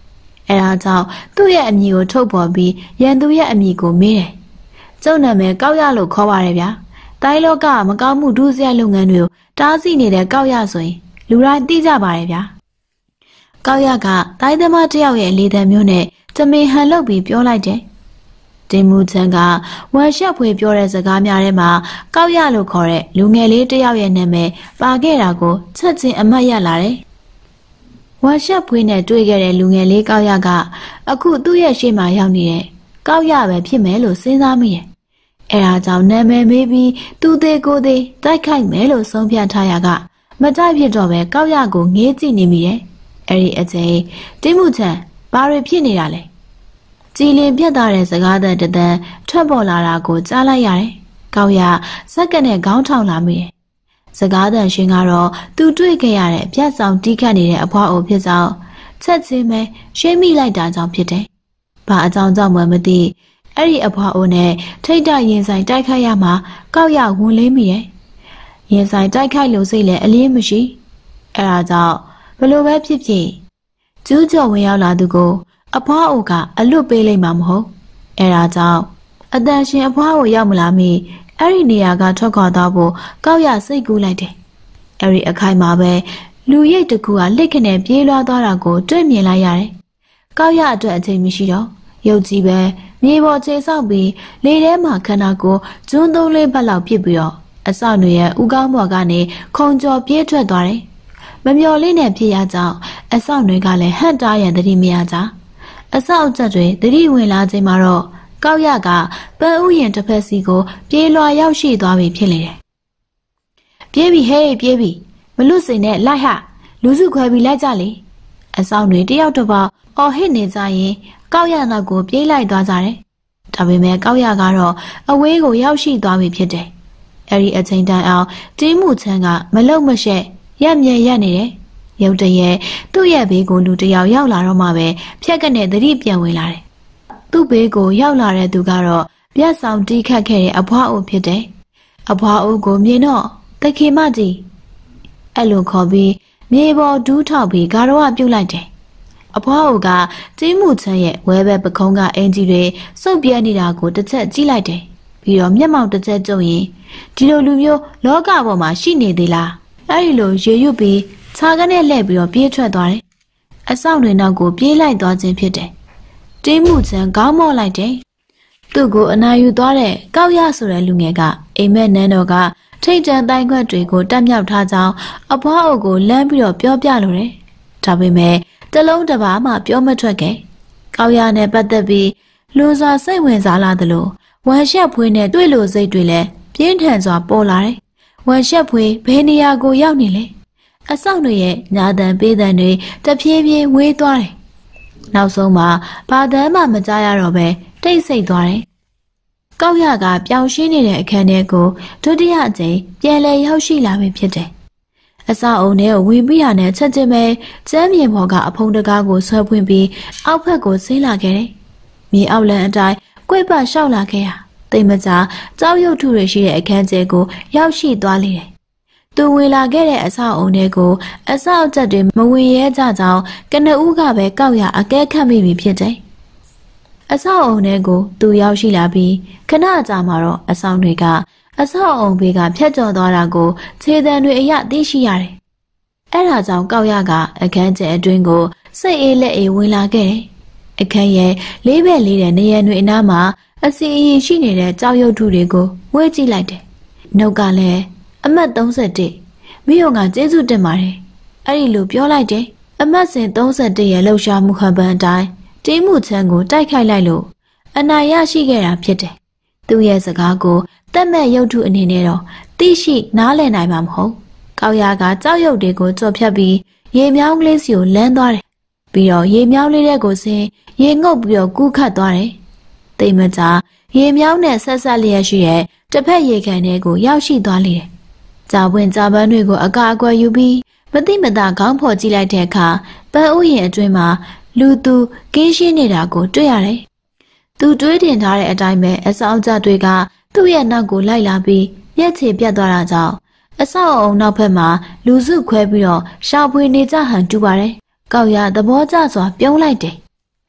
ဒါကြောင့်သူ့ရဲ့အမည်ကိုထုတ်ပေါ်ပြီးရန်သူရဲ့အမည်ကိုမေးတယ်။ကျုပ်နာမည်ကောက်ရလို့ခေါ်ပါတယ်ဗျာ။တိုင်းလောကမကောင်းမှုဒုစရိုက်လုပ်ငန်းတွေကိုတားဆီးနေတဲ့ကောက်ရဆိုရင်လူတိုင်းသိကြပါတယ်ဗျာ။ကောက်ရကတိုင်းသမားတယောက်ရဲ့လေသံမျိုးနဲ့တမင်ဟန်လုပ်ပြီးပြောလိုက်တယ်။တင်မှုချန်ကဝမ်ရှက်ဖွေပြောတဲ့စကားများထဲမှာကောက်ရလို့ခေါ်တဲ့လူငယ်လေးတယောက်ရဲ့နာမည်ပါခဲ့တာကိုချက်ချင်းအမှတ်ရလာတယ်။ဝမ်ရှက်ဖွေနဲ့တွေ့ခဲ့တဲ့လူငယ်လေးကောက်ရကအခုသူ့ရဲ့ရှေ့မှာရောက်နေတဲ့ကောက်ရပဲဖြစ်မယ်လို့စဉ်းစားမိတယ်။အဲဒါကြောင့်နာမည်မေးပြီးသူသေးကိုယ်သေးတိုက်ခိုက်မယ်လို့ဆုံးဖြတ်ထားရကမတိုက်ဖြစ်တော့ပဲကောက်ရကိုငေးကြည့်နေမိတယ်။အဲဒီအချိန်တင်မှုချန်ဘာတွေဖြစ်နေတာလဲ။ကြည်လင်ပြတ်သားတဲ့စကားသံတန်ထွက်ပေါ်လာတာကိုကြားလိုက်ရတယ်။ကောက်ရစက္ကန့်နဲ့ခေါင်းထောင်လာမိတယ်။စကားသံရှင်ကတော့သူတွေ့ခဲ့ရတဲ့ပြတ်ဆောင်တီးခတ်နေတဲ့အဖွားအိုဖြစ်ကြောင်းချက်ချင်းပဲရှင်းမိလိုက်တာကြောင့်ဖြစ်တယ်။ဘာအကြောင်းကြောင့်မှမသိအဲ့ဒီအဖွားအိုနဲ့ထိတ်တရင်ဆိုင်တိုက်ခိုက်ရမှာကောက်ရဝန်လေးမိတယ်။ရင်ဆိုင်တိုက်ခိုက်လို့စိတ်လည်းအလင်းမရှိ။အဲဒါကြောင့်ဘလို့ပဲဖြစ်ဖြစ်ကျူးကျော်ဝင်ရောက်လာသူကိုအဖွားအိုကအလွတ်ပေးလိုက်မှာမဟုတ်။အဲဒါကြောင့်အတန်ရှင်အဖွားအိုရောက်မလာမီအဲ့ဒီနေရာကထွက်ခွာသွားဖို့ကောက်ရစိတ်ကူးလိုက်တယ်။အဲ့ဒီအခိုင်မှာပဲလူရိတ်တစ်ခုကလက်ခနဲ့ပြေးလွှားသွားတာကိုတွေ့မြင်လိုက်ရတယ်။ကောက်ရအတွက်အချိန်မရှိတော့ရုပ်ကြီးပဲမြေပေါ်ခြေဆောက်ပြီးလေထဲမှာခန္ဓာကိုယ်ကျွန်းသုံးလေးဘက်လောက်ပြစ်ပြီးတော့အဆောက်တွေရဲ့ဥကောင်းပေါ်ကနေခုံကျော်ပြေးထွက်သွားတယ်။မမျော်လင့်တဲ့ဖြစ်ရကြောင်းအဆောက်တွေကလည်းဟန့်တားရန်သတိမရကြ။အဆောက်အကျက်တွေသတိဝင်လာချိန်မှာတော့ကောက်ရကပန်းဥယျာဉ်တစ်ဖက်စီကိုပြေးလွှာရောက်ရှိသွားပြီဖြစ်လေတယ်။ပြေးပြီဟေးပြေးပြီမလွတ်စိန်နဲ့လိုက်ဟလူစုခွဲပြီးလိုက်ကြလေ။အဆောင်တွေတယောက်တစ်ပေါက်အော်ဟစ်နေကြရင်ကောက်ရနောက်ကိုပြေးလိုက်သွားကြတယ်။ဒါပေမဲ့ကောက်ရကတော့အဝေးကိုရောက်ရှိသွားပြီဖြစ်တယ်။အဲဒီအချိန်တိုင်းအောင်တင်းမှုချမ်းကမလုံမရှက်ရက်မြဲရက်နေတယ်။ရုတ်တရက်သူ့ရဲ့ဘေးကိုလူတယောက်ရောက်လာတော့မှပဲဖြက်ကနဲ့သတိပြန်ဝင်လာတယ်။သူ့ဘေးကိုရောက်လာတဲ့သူကတော့ပြတ်ဆောင်တီးခတ်ခဲ့တဲ့အဖွားအိုဖြစ်တယ်။အဖွားအိုကိုမြင်တော့တခင်မကြီးအဲ့လိုခေါ်ပြီးမြေပေါ်ဒူးထောက်ပြီးဂါရောပြုတ်လိုက်တယ်။အဖွားအိုကတင်းမှုချမ်းရဲ့ဝဲဘက်ပခုံးကအင်ကြီးတွေစုပ်ပြဲနေတာကိုတစ်ချက်ကြည့်လိုက်တယ်။ပြီးတော့မျက်မှောက်တစ်ချက်ကျုံရင်ဒီလိုလူမျိုးလောကပေါ်မှာရှိနေသေးလား။အဲ့ဒီလိုရေရွတ်ပြီးခြာကနေလှည့်ပြီးတော့ပြေးထွက်သွားတယ်။အဆောင်တွေနောက်ကိုပြေးလိုက်သွားခြင်းဖြစ်တယ်။တင်းမှုချမ်းခေါင်းမော့လိုက်တယ်။သူ့ကိုအနာယူသွားတဲ့ကောက်ရဆိုတဲ့လူငယ်ကအိမ်မက်နန်းတော်ကထိတ်တန့်တိုင်းခွက်တွေကိုတက်မြောက်ထားကြောင်းအဖွားအိုကိုလမ်းပြီးတော့ပြောပြလိုတယ်။ဒါပေမဲ့တလုံးတစ်ပါးမှပြောမထွက်ခဲ့။ကောက်ရနဲ့ပတ်သက်ပြီးလူစွာစိတ်ဝင်စားလာသလိုဝမ်ရှက်ဖွေးနဲ့တွေ့လို့စိတ်တွေလည်းပြင်းထန်စွာပေါ်လာတယ်။ဝမ်ရှက်ဖွေးဘယ်နေရာကိုရောက်နေလဲ။အဆောက်တွေရဲ့ညာတန်ပေးတန်တွေတဖြည်းဖြည်းဝေးသွားတယ်။နောက်ဆုံးမှာဘာတမ်းမှမကြားရတော့ပဲတိတ်ဆိတ်သွားတယ်။ကောက်ရကပြောင်းရှင်းနေတဲ့အခန်းထဲကိုဒုတိယအကြိမ်ပြန်လည်ရောက်ရှိလာပြီဖြစ်တယ်။အဆောက်အုံထဲကိုဝင်ပြီးရတဲ့ချက်ချင်းပဲကျမ်းမြေပေါ်ကအဖုံတကားကိုဆွဲဖွင့်ပြီးအောက်ဘက်ကိုဆင်းလာခဲ့တယ်။မြေအောက်လမ်းအတိုင်းကွေ့ပတ်လျှောက်လာခဲ့ရတိမ်မကြားကြောက်ရွံ့ထုတွေရှိတဲ့အခန်းကျဲကိုရောက်ရှိသွားလေတယ်။သူဝင်လာခဲ့တဲ့အဆောက်အုံထဲကိုအဆောက်အကျက်တွေမဝင်ရဲကြကြောင်းကနဦးကပဲကောက်ရအကဲခတ်မိပြီဖြစ်တယ်။အဆောက်အုံထဲကိုသူရောက်ရှိလာပြီးခဏကြာမှတော့အဆောင်တွေကအဆောက်အုံဘေးကဖြတ်ကျော်သွားတာကိုခြေတံတွေအရသိရှိရတယ်။အဲဒါကြောင့်ကောက်ရကအခန်းကျဲအတွင်းကိုစိတ်အေးလက်အေးဝင်လာခဲ့တယ်။အခန်းရဲ့လေးဘက်လေးတဲ့နေရံတွေအနားမှာအစီအရင်ရှိနေတဲ့ကြောက်ရွံ့ထုတွေကိုဝှေ့ကြည့်လိုက်တယ်။နှုတ်ကလည်းအမှတ်31မိယုံကကျေးဇူးတင်ပါတယ်။အဲ့ဒီလိုပြောလိုက်တယ်။အမှတ်စဉ်31ရဲ့လှုပ်ရှားမှုဟန်ပန်အတိုင်းတင်းမှုချမ်းကိုတိုက်ခိုက်လိုက်လို့အနိုင်ရရှိခဲ့တာဖြစ်တယ်။သူ့ရဲ့စကားကိုတက်မဲ့ရုပ်ထုအနေနဲ့တော့သိရှိနားလည်နိုင်မှာမဟုတ်။ကောက်ရကကြောက်ရွံ့တွေကိုကြော်ဖြတ်ပြီးရေမြောင်းကလေးစီကိုလမ်းသွားတယ်။ပြီးတော့ရေမြောင်းလေးတဲ့ကိုဆင်းရေငုပ်ပြီးတော့ကူးခတ်သွားတယ်။တိမ်မကြားရေမြောင်းနဲ့ဆက်ဆက်လျက်ရှိတဲ့တစ်ဖက်ရေကန်ထဲကိုရောက်ရှိသွားလေတယ်။ကြာပွင့်ကြာပန်းတွေကိုအကာအကွယ်ယူပြီးမတိမတာခေါင်းဖော်ကြည့်လိုက်တဲ့အခါပန်းဥယျာဉ်အတွင်းမှာလူသူကင်းရှင်းနေတာကိုတွေ့ရတယ်။သူတွေးတင်ထားတဲ့အတိုင်းပဲအဆောက်အကျတွေကသူ့ရဲ့နောက်ကိုလိုက်လာပြီးမျက်ခြေပြတ်သွားတာကြောင့်အဆောက်အုံနောက်ဘက်မှာလူစုခွဲပြီးတော့ရှာဖွေနေကြဟန်တူပါတယ်။ကောက်ရသဘောကျစွာပြုံးလိုက်တယ်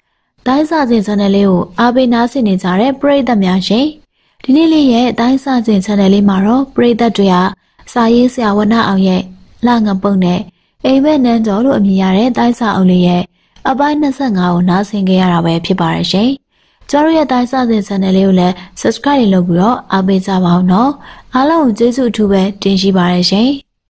တိုင်းစာစဉ် channel လေးကိုအားပေးနားဆင်နေကြတဲ့ပရိသတ်များရှင်ဒီနေ့လေးရဲ့တိုင်းစာစဉ် channel လေးမှာတော့ပရိသတ်တွေကစာရေးဆရာဝနအောင်ရဲ့လှငပုတ်နဲ့အိမ်မက်နန်းတော်လို့အမည်ရတဲ့တိုင်းစာအုပ်လေးရဲ့အပိုင်း25ကိုနားဆင်ကြရတာပဲဖြစ်ပါတယ်ရှင်ကျတို့ရဲ့တိုင်းစာစဉ် channel လေးကိုလည်း subscribe လုပ်ပြီးတော့အားပေးကြပါအောင်နော်အားလုံးကိုကျေးဇူးအထူးပဲတင်ရှိပါတယ်ရှင်